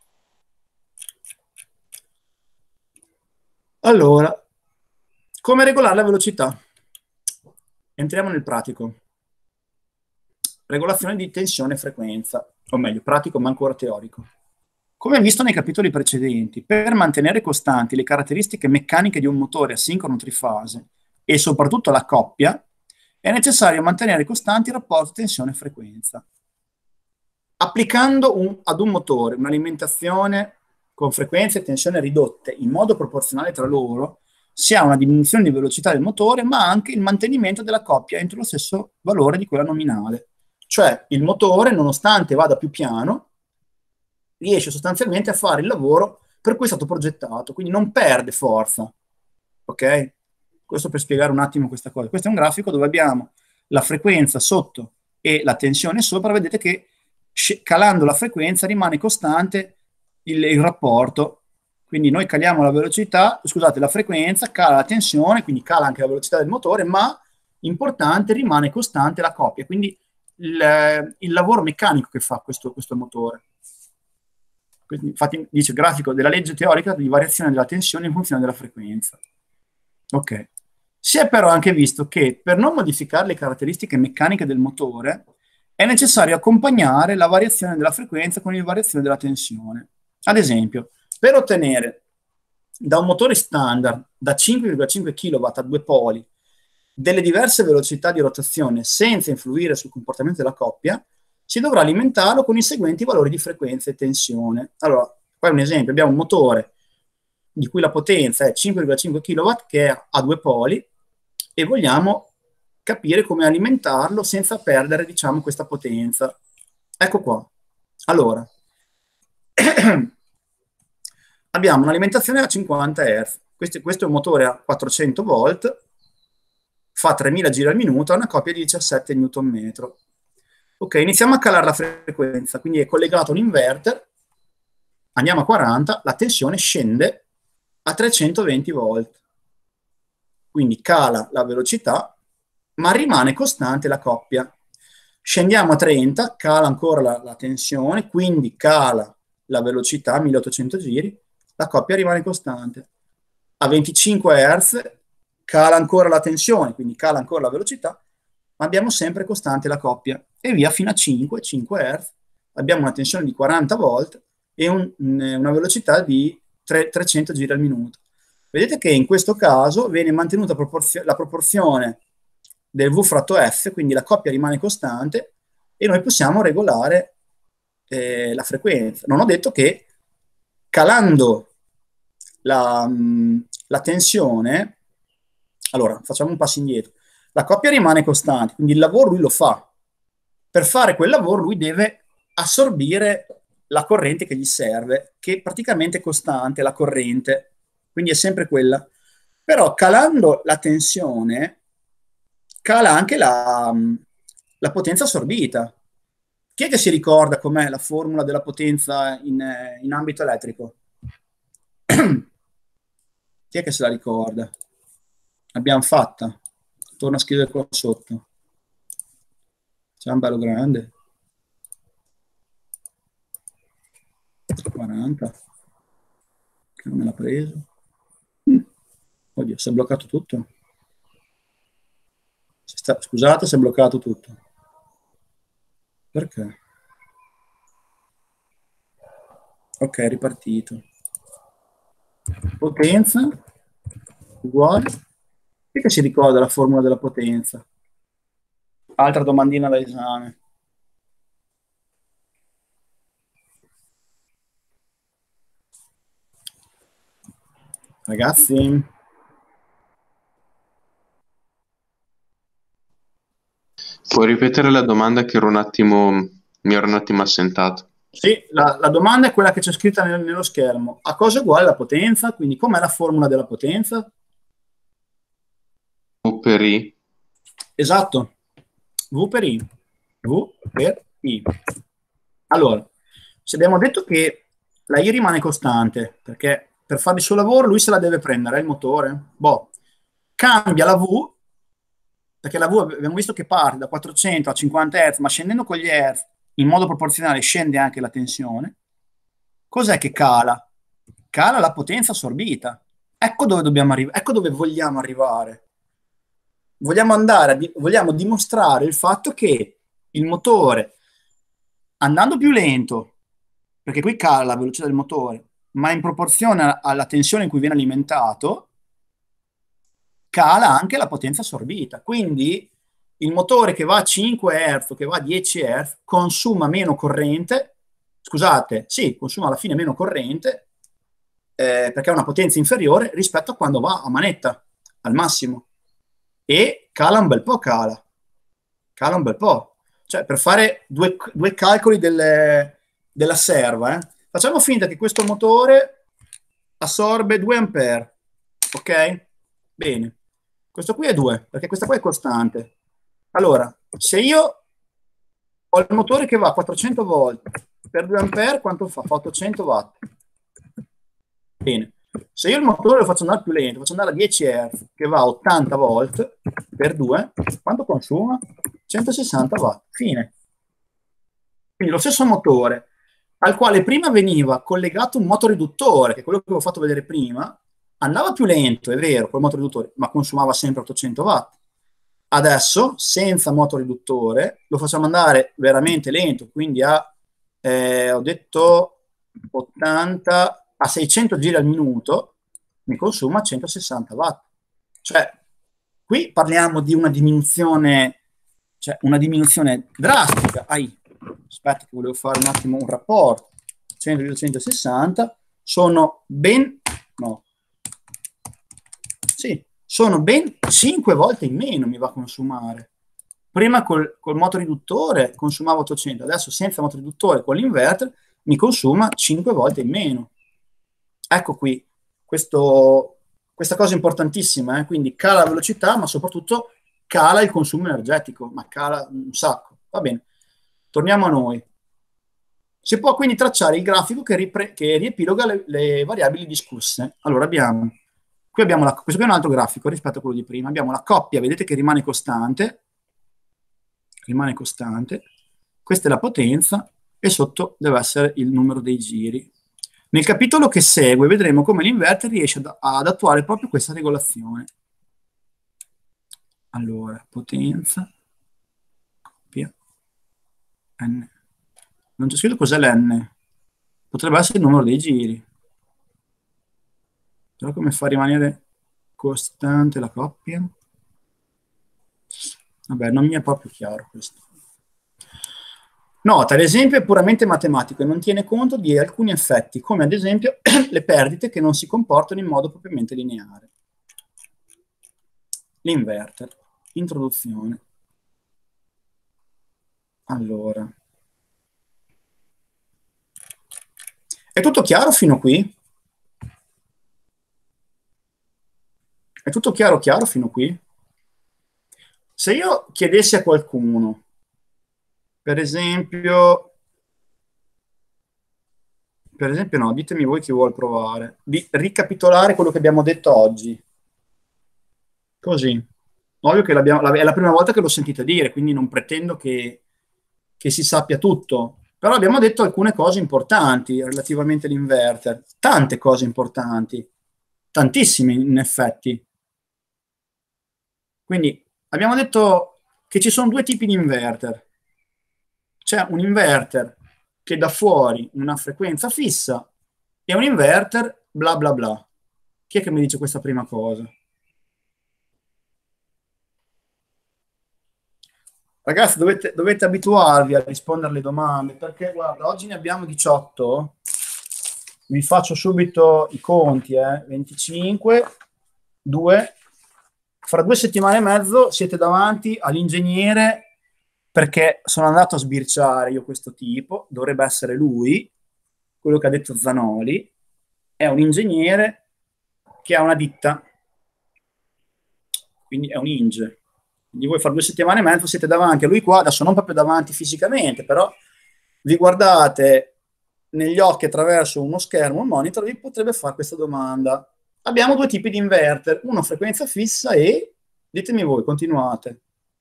Allora, come regolare la velocità? Entriamo nel pratico. Regolazione di tensione e frequenza, o meglio, pratico ma ancora teorico. Come visto nei capitoli precedenti, per mantenere costanti le caratteristiche meccaniche di un motore asincrono trifase e soprattutto la coppia, è necessario mantenere costanti il rapporto tensione e frequenza. Applicando un, ad un motore un'alimentazione con frequenze e tensione ridotte in modo proporzionale tra loro, si ha una diminuzione di velocità del motore, ma anche il mantenimento della coppia entro lo stesso valore di quella nominale. Cioè il motore, nonostante vada più piano, riesce sostanzialmente a fare il lavoro per cui è stato progettato, quindi non perde forza. Ok? Questo per spiegare un attimo questa cosa. Questo è un grafico dove abbiamo la frequenza sotto e la tensione sopra. Vedete che calando la frequenza rimane costante il, il rapporto. Quindi noi caliamo la velocità, scusate, la frequenza, cala la tensione, quindi cala anche la velocità del motore, ma importante, rimane costante la coppia. Quindi il, il lavoro meccanico che fa questo, questo motore. Quindi, infatti dice grafico della legge teorica di variazione della tensione in funzione della frequenza. Ok. Si è però anche visto che per non modificare le caratteristiche meccaniche del motore è necessario accompagnare la variazione della frequenza con la variazione della tensione. Ad esempio, per ottenere da un motore standard da cinque virgola cinque chilowatt a due poli delle diverse velocità di rotazione senza influire sul comportamento della coppia, si dovrà alimentarlo con i seguenti valori di frequenza e tensione. Allora, qua è un esempio, abbiamo un motore di cui la potenza è cinque virgola cinque chilowatt che è a due poli e vogliamo capire come alimentarlo senza perdere, diciamo, questa potenza. Ecco qua. Allora, abbiamo un'alimentazione a cinquanta hertz. Questo, questo è un motore a quattrocento volt, fa tremila giri al minuto, ha una coppia di diciassette newton metro. Ok, iniziamo a calare la frequenza, quindi è collegato un inverter, andiamo a quaranta, la tensione scende a trecentoventi volt. Quindi cala la velocità, ma rimane costante la coppia. Scendiamo a trenta, cala ancora la, la tensione, quindi cala la velocità, milleottocento giri, la coppia rimane costante. A venticinque hertz cala ancora la tensione, quindi cala ancora la velocità, ma abbiamo sempre costante la coppia. E via fino a cinque, cinque hertz, abbiamo una tensione di quaranta volt e un, una velocità di trecento giri al minuto. Vedete che in questo caso viene mantenuta proporzio- la proporzione del V fratto F, quindi la coppia rimane costante e noi possiamo regolare eh, la frequenza. Non ho detto che calando la, mh, la tensione, allora facciamo un passo indietro, la coppia rimane costante, quindi il lavoro lui lo fa. Per fare quel lavoro lui deve assorbire la corrente che gli serve, che praticamente è costante, la corrente, quindi è sempre quella. Però calando la tensione, cala anche la, la potenza assorbita. Chi è che si ricorda com'è la formula della potenza in, eh, in ambito elettrico? Chi è che se la ricorda? L'abbiamo fatta. Torna a scrivere qua sotto. C'è un bello grande. quaranta. Che non me l'ha preso. Mm. Oddio, si è bloccato tutto. Si sta- Scusate, si è bloccato tutto. Perché? Ok, è ripartito. Potenza uguale. Chi è che si ricorda la formula della potenza? Altra domandina da esame. Ragazzi,
Puoi ripetere la domanda che ero un attimo, mi ero un attimo assentato.
sì, la, la domanda è quella che c'è scritta nel- nello schermo. A cosa è uguale la potenza? Quindi com'è la formula della potenza?
O per I.
Esatto. V per I. V per I. Allora, se abbiamo detto che la I rimane costante, perché per fare il suo lavoro lui se la deve prendere, è il motore. Boh, cambia la V, perché la V abbiamo visto che parte da quattrocento a cinquanta hertz, ma scendendo con gli hertz in modo proporzionale scende anche la tensione. Cos'è che cala? Cala la potenza assorbita. Ecco dove dobbiamo arrivare, ecco dove vogliamo arrivare. Vogliamo andare a di- vogliamo dimostrare il fatto che il motore, andando più lento, perché qui cala la velocità del motore, ma in proporzione alla tensione in cui viene alimentato, cala anche la potenza assorbita. Quindi il motore che va a cinque hertz o che va a dieci hertz consuma meno corrente, scusate, sì, consuma alla fine meno corrente, eh, perché ha una potenza inferiore rispetto a quando va a manetta, al massimo. E cala un bel po', cala. Cala un bel po'. Cioè, per fare due, due calcoli delle- della serva, eh, facciamo finta che questo motore assorbe due ampere, ok? Bene. Questo qui è due, perché questa qua è costante. Allora, se io ho il motore che va a quattrocento volt per due ampere, quanto fa? Fa ottocento watt. Bene. Se io il motore lo faccio andare più lento, faccio andare a dieci hertz, che va a ottanta volt per due, quanto consuma? centosessanta watt. Fine. Quindi lo stesso motore al quale prima veniva collegato un motoriduttore, che è quello che avevo fatto vedere prima, andava più lento, è vero, col motoriduttore, ma consumava sempre ottocento watt. Adesso, senza motoriduttore, lo facciamo andare veramente lento, quindi a, eh, ho detto, ottanta, a seicento giri al minuto, mi consuma centosessanta watt. Cioè, qui parliamo di una diminuzione, cioè una diminuzione drastica. Ai, aspetta che volevo fare un attimo un rapporto. cento più centosessanta sono ben, no, sì, sono ben cinque volte in meno mi va a consumare. Prima col, col motoriduttore consumava ottocento, adesso senza motoriduttore con l'inverter mi consuma cinque volte in meno. Ecco qui, questo, questa cosa importantissima, eh? Quindi cala la velocità, ma soprattutto cala il consumo energetico, ma cala un sacco. Va bene, torniamo a noi. Si può quindi tracciare il grafico che, ripre- che riepiloga le, le variabili discusse. Allora abbiamo, qui abbiamo la, questo qui è un altro grafico rispetto a quello di prima, abbiamo la coppia, vedete che rimane costante, rimane costante, questa è la potenza e sotto deve essere il numero dei giri. Nel capitolo che segue vedremo come l'inverter riesce ad, ad attuare proprio questa regolazione. Allora, potenza, coppia, n. Non c'è scritto cos'è l'N. Potrebbe essere il numero dei giri. Però come fa a rimanere costante la coppia? Vabbè, non mi è proprio chiaro questo. Nota, l'esempio è puramente matematico e non tiene conto di alcuni effetti, come ad esempio le perdite che non si comportano in modo propriamente lineare. L'inverter. Introduzione. Allora. È tutto chiaro fino qui? È tutto chiaro chiaro fino qui? Se io chiedessi a qualcuno, per esempio, per esempio no, ditemi voi chi vuol provare, di ricapitolare quello che abbiamo detto oggi. Così. Ovvio che l'abbiamo- è la prima volta che lo sentite dire, quindi non pretendo che, che si sappia tutto. Però abbiamo detto alcune cose importanti relativamente all'inverter. Tante cose importanti. Tantissime, in effetti. Quindi abbiamo detto che ci sono due tipi di inverter. C'è un inverter che dà fuori una frequenza fissa e un inverter bla bla bla. Chi è che mi dice questa prima cosa? Ragazzi, dovete, dovete abituarvi a rispondere alle domande, perché guarda, oggi ne abbiamo diciotto. Vi faccio subito i conti, eh. venticinque, due. Fra due settimane e mezzo siete davanti all'ingegnere, perché sono andato a sbirciare io questo tipo, dovrebbe essere lui, quello che ha detto Zanoli, è un ingegnere che ha una ditta, quindi è un Inge. Quindi voi fra due settimane e mezzo siete davanti a lui qua, adesso non proprio davanti fisicamente, però vi guardate negli occhi attraverso uno schermo, un monitor, vi potrebbe fare questa domanda. Abbiamo due tipi di inverter, uno a frequenza fissa e, ditemi voi, continuate.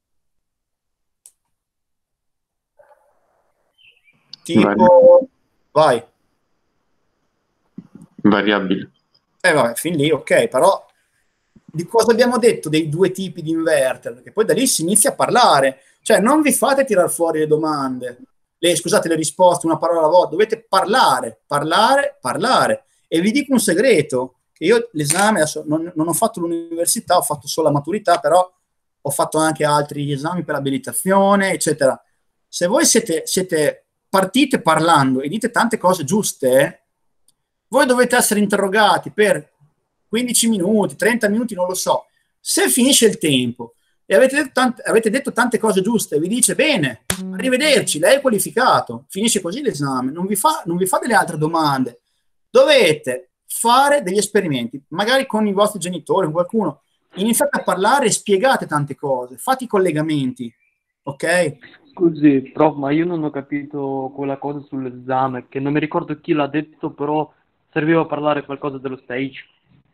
Tipo, vai.
Variabile.
Eh vabbè, fin lì, ok, però di cosa abbiamo detto dei due tipi di inverter? Perché poi da lì si inizia a parlare. Cioè, non vi fate tirar fuori le domande, le, scusate, le risposte, una parola alla volta. Dovete parlare, parlare, parlare. E vi dico un segreto, che io l'esame, adesso non, non ho fatto l'università, ho fatto solo la maturità, però ho fatto anche altri esami per abilitazione, eccetera. Se voi siete, siete partite parlando e dite tante cose giuste, voi dovete essere interrogati per quindici minuti, trenta minuti, non lo so. Se finisce il tempo e avete detto tante, avete detto tante cose giuste, vi dice bene, arrivederci, lei è qualificato, finisce così l'esame, non vi fa, non vi fa delle altre domande. Dovete fare degli esperimenti, magari con i vostri genitori, con qualcuno. Iniziate a parlare e spiegate tante cose, fate i collegamenti, ok?
Scusi, prof, ma io non ho capito quella cosa sull'esame, che non mi ricordo chi l'ha detto, però serviva a parlare qualcosa dello stage.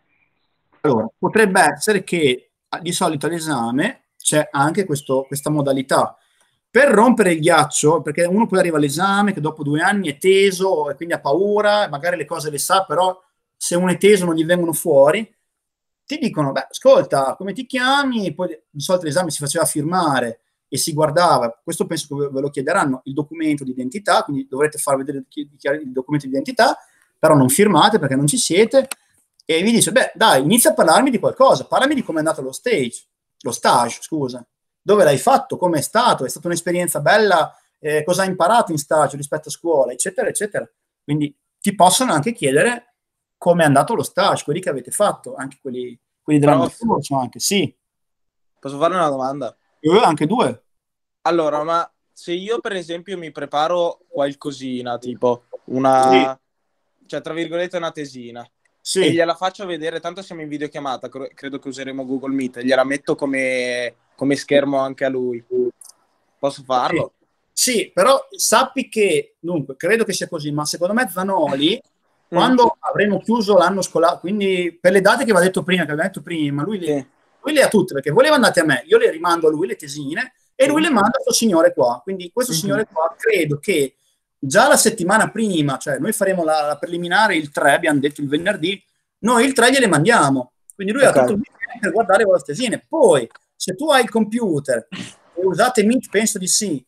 Allora, potrebbe essere che di solito all'esame c'è anche questo, questa modalità. Per rompere il ghiaccio, perché uno poi arriva all'esame che dopo due anni è teso e quindi ha paura, magari le cose le sa, però se uno è teso non gli vengono fuori, ti dicono, beh, ascolta, come ti chiami? Poi di solito l'esame si faceva firmare e si guardava, questo penso che ve lo chiederanno, il documento di identità, quindi dovrete far vedere il documento di identità, però non firmate perché non ci siete, e vi dice, beh, dai, inizia a parlarmi di qualcosa, parlami di come è andato lo stage, lo stage, scusa, dove l'hai fatto, come è stato, è stata un'esperienza bella, eh, cosa hai imparato in stage rispetto a scuola, eccetera, eccetera. Quindi ti possono anche chiedere come è andato lo stage, quelli che avete fatto, anche quelli, quelli dell'anno
Prof.
scorso, anche, sì.
Posso fare una domanda?
Io avevo anche due.
Allora, ma se io per esempio mi preparo qualcosina, tipo una, cioè tra virgolette una tesina,
Sì.
e gliela faccio vedere, tanto siamo in videochiamata, cre- credo che useremo Google Meet, gliela metto come, come schermo anche a lui. Posso farlo?
Sì. Sì, però sappi che, dunque, credo che sia così, ma secondo me Zanoli, quando avremo chiuso l'anno scolastico, quindi per le date che aveva detto prima, che aveva detto prima, lui le,
Sì.
lui le ha tutte, perché voi le mandate a me, io le rimando a lui le tesine, e lui le manda a questo signore qua. Quindi questo
Mhm.
signore qua credo che già la settimana prima, cioè noi faremo la, la preliminare il tre, abbiamo detto il venerdì, noi il tre gliele mandiamo. Quindi lui
Ok.
ha tutto il weekend per guardare le vostre tesine. Poi, se tu hai il computer e usate Meet, penso di sì,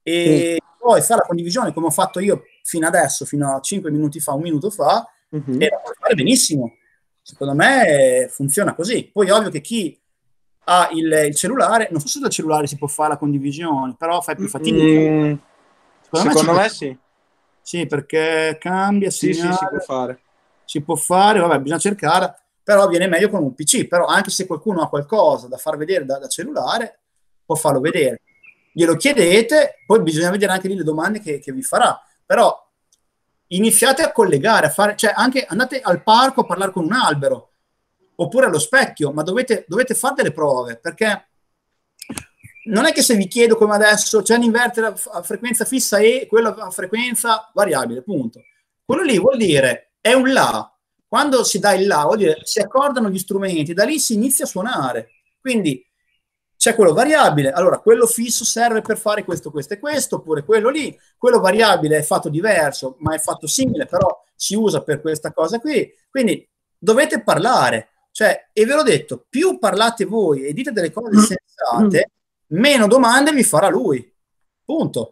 e poi fa la condivisione come ho fatto io fino adesso, fino a cinque minuti fa, un minuto fa,
Mhm.
e la puoi fare benissimo. Secondo me eh, funziona così. Poi ovvio che chi ha il, il cellulare, non so se dal cellulare si può fare la condivisione, però fai più fatica.
Mm,
Secondo,
secondo
me,
me
si può-
sì.
sì, perché cambia
Sì, sì,
segnale,
si può fare.
si può fare, vabbè, bisogna cercare, però viene meglio con un P C, però anche se qualcuno ha qualcosa da far vedere da, da cellulare, può farlo vedere. Glielo chiedete, poi bisogna vedere anche lì le domande che, che vi farà, però iniziate a collegare, a fare, cioè anche andate al parco a parlare con un albero, oppure allo specchio, ma dovete, dovete fare delle prove, perché non è che se vi chiedo come adesso c'è un inverter a, a frequenza fissa e quello a frequenza variabile, punto. Quello lì vuol dire, è un La. Quando si dà il La, vuol dire si accordano gli strumenti, da lì si inizia a suonare. Quindi c'è quello variabile, allora quello fisso serve per fare questo, questo e questo, oppure quello lì, quello variabile è fatto diverso, ma è fatto simile, però si usa per questa cosa qui. Quindi dovete parlare, cioè, e ve l'ho detto, più parlate voi e dite delle cose sensate, meno domande vi farà lui. Punto.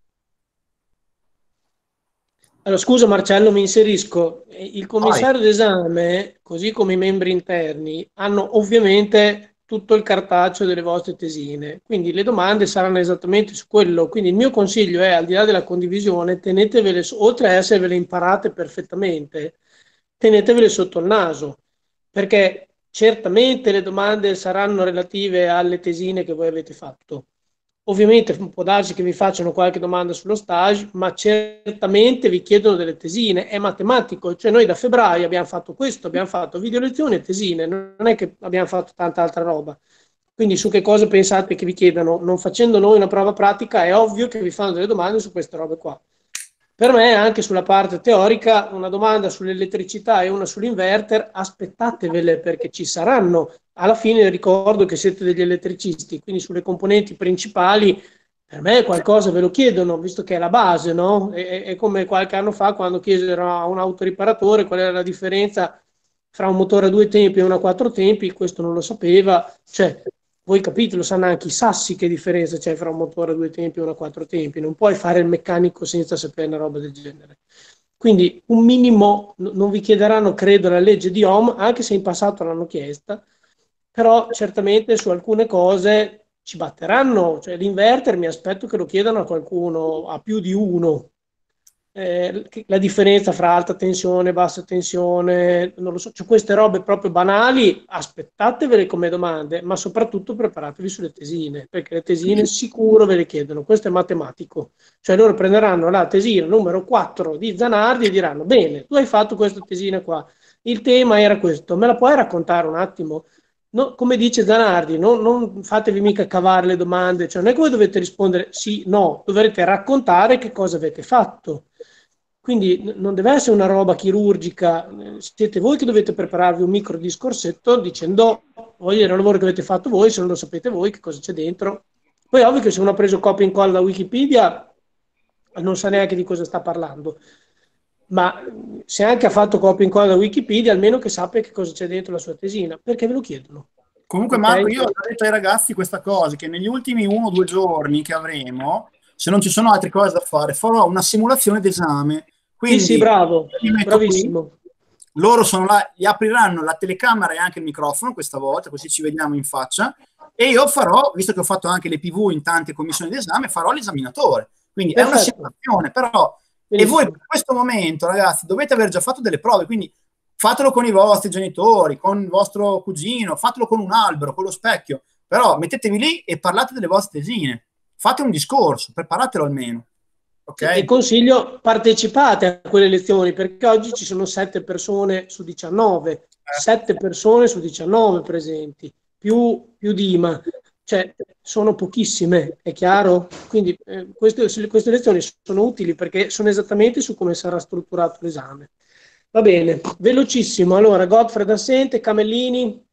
Allora, scusa Marcello, mi inserisco. Il commissario d'esame, così come i membri interni, hanno ovviamente tutto il cartaceo delle vostre tesine, quindi le domande saranno esattamente su quello. Quindi il mio consiglio è, al di là della condivisione, tenetevele, oltre a esservele imparate perfettamente, tenetevele sotto il naso, perché certamente le domande saranno relative alle tesine che voi avete fatto. Ovviamente può darsi che vi facciano qualche domanda sullo stage, ma certamente vi chiedono delle tesine, è matematico, cioè noi da febbraio abbiamo fatto questo, abbiamo fatto video lezioni e tesine, non è che abbiamo fatto tanta altra roba. Quindi su che cosa pensate che vi chiedano? Non facendo noi una prova pratica è ovvio che vi fanno delle domande su queste robe qua. Per me anche sulla parte teorica una domanda sull'elettricità e una sull'inverter, aspettatevele perché ci saranno. Alla fine ricordo che siete degli elettricisti, quindi sulle componenti principali per me qualcosa ve lo chiedono, visto che è la base, no? È, è come qualche anno fa quando chiesero a un autoriparatore qual era la differenza fra un motore a due tempi e uno a quattro tempi, questo non lo sapeva, cioè voi capite, lo sanno anche i sassi che differenza c'è fra un motore a due tempi e uno a quattro tempi, non puoi fare il meccanico senza sapere una roba del genere. Quindi un minimo, non vi chiederanno credo la legge di Ohm, anche se in passato l'hanno chiesta, però certamente su alcune cose ci batteranno, cioè l'inverter mi aspetto che lo chiedano a qualcuno, a più di uno, eh, la differenza fra alta tensione e bassa tensione, non lo so, cioè queste robe proprio banali, aspettatevele come domande, ma soprattutto preparatevi sulle tesine, perché le tesine sicuro ve le chiedono, questo è matematico, cioè loro prenderanno la tesina numero quattro di Zanardi e diranno, bene, tu hai fatto questa tesina qua, il tema era questo, me la puoi raccontare un attimo? No, come dice Zanardi, no, non fatevi mica cavare le domande, cioè non è che voi dovete rispondere sì, no, dovrete raccontare che cosa avete fatto. Quindi n- non deve essere una roba chirurgica, eh, siete voi che dovete prepararvi un micro discorsetto dicendo voglio dire il lavoro che avete fatto voi, se non lo sapete voi che cosa c'è dentro. Poi è ovvio che se uno ha preso copia e incolla da Wikipedia non sa neanche di cosa sta parlando, ma se anche ha fatto copia e incolla da Wikipedia, almeno che sappia che cosa c'è dentro la sua tesina, perché ve lo chiedono.
Comunque,
Ok?
Marco, io ho detto ai ragazzi questa cosa, che negli ultimi uno o due giorni che avremo, se non ci sono altre cose da fare, farò una simulazione d'esame. Quindi,
Sì, sì, bravo,
mi metto qui,
bravissimo.
loro sono là, gli apriranno la telecamera e anche il microfono questa volta, così ci vediamo in faccia, e io farò, visto che ho fatto anche le P V in tante commissioni d'esame, farò l'esaminatore. Quindi
Perfetto.
è una simulazione, però... E voi per questo momento, ragazzi, dovete aver già fatto delle prove, quindi fatelo con i vostri genitori, con il vostro cugino, fatelo con un albero, con lo specchio, però mettetevi lì e parlate delle vostre tesine, fate un discorso, preparatelo almeno. Okay?
E consiglio, partecipate a quelle lezioni, perché oggi ci sono sette persone su diciannove, sette persone su diciannove presenti, più, più Dima, cioè sono pochissime, è chiaro? Quindi eh, queste, queste lezioni sono utili perché sono esattamente su come sarà strutturato l'esame. Va bene, velocissimo. Allora, Godfred assente, Camellini?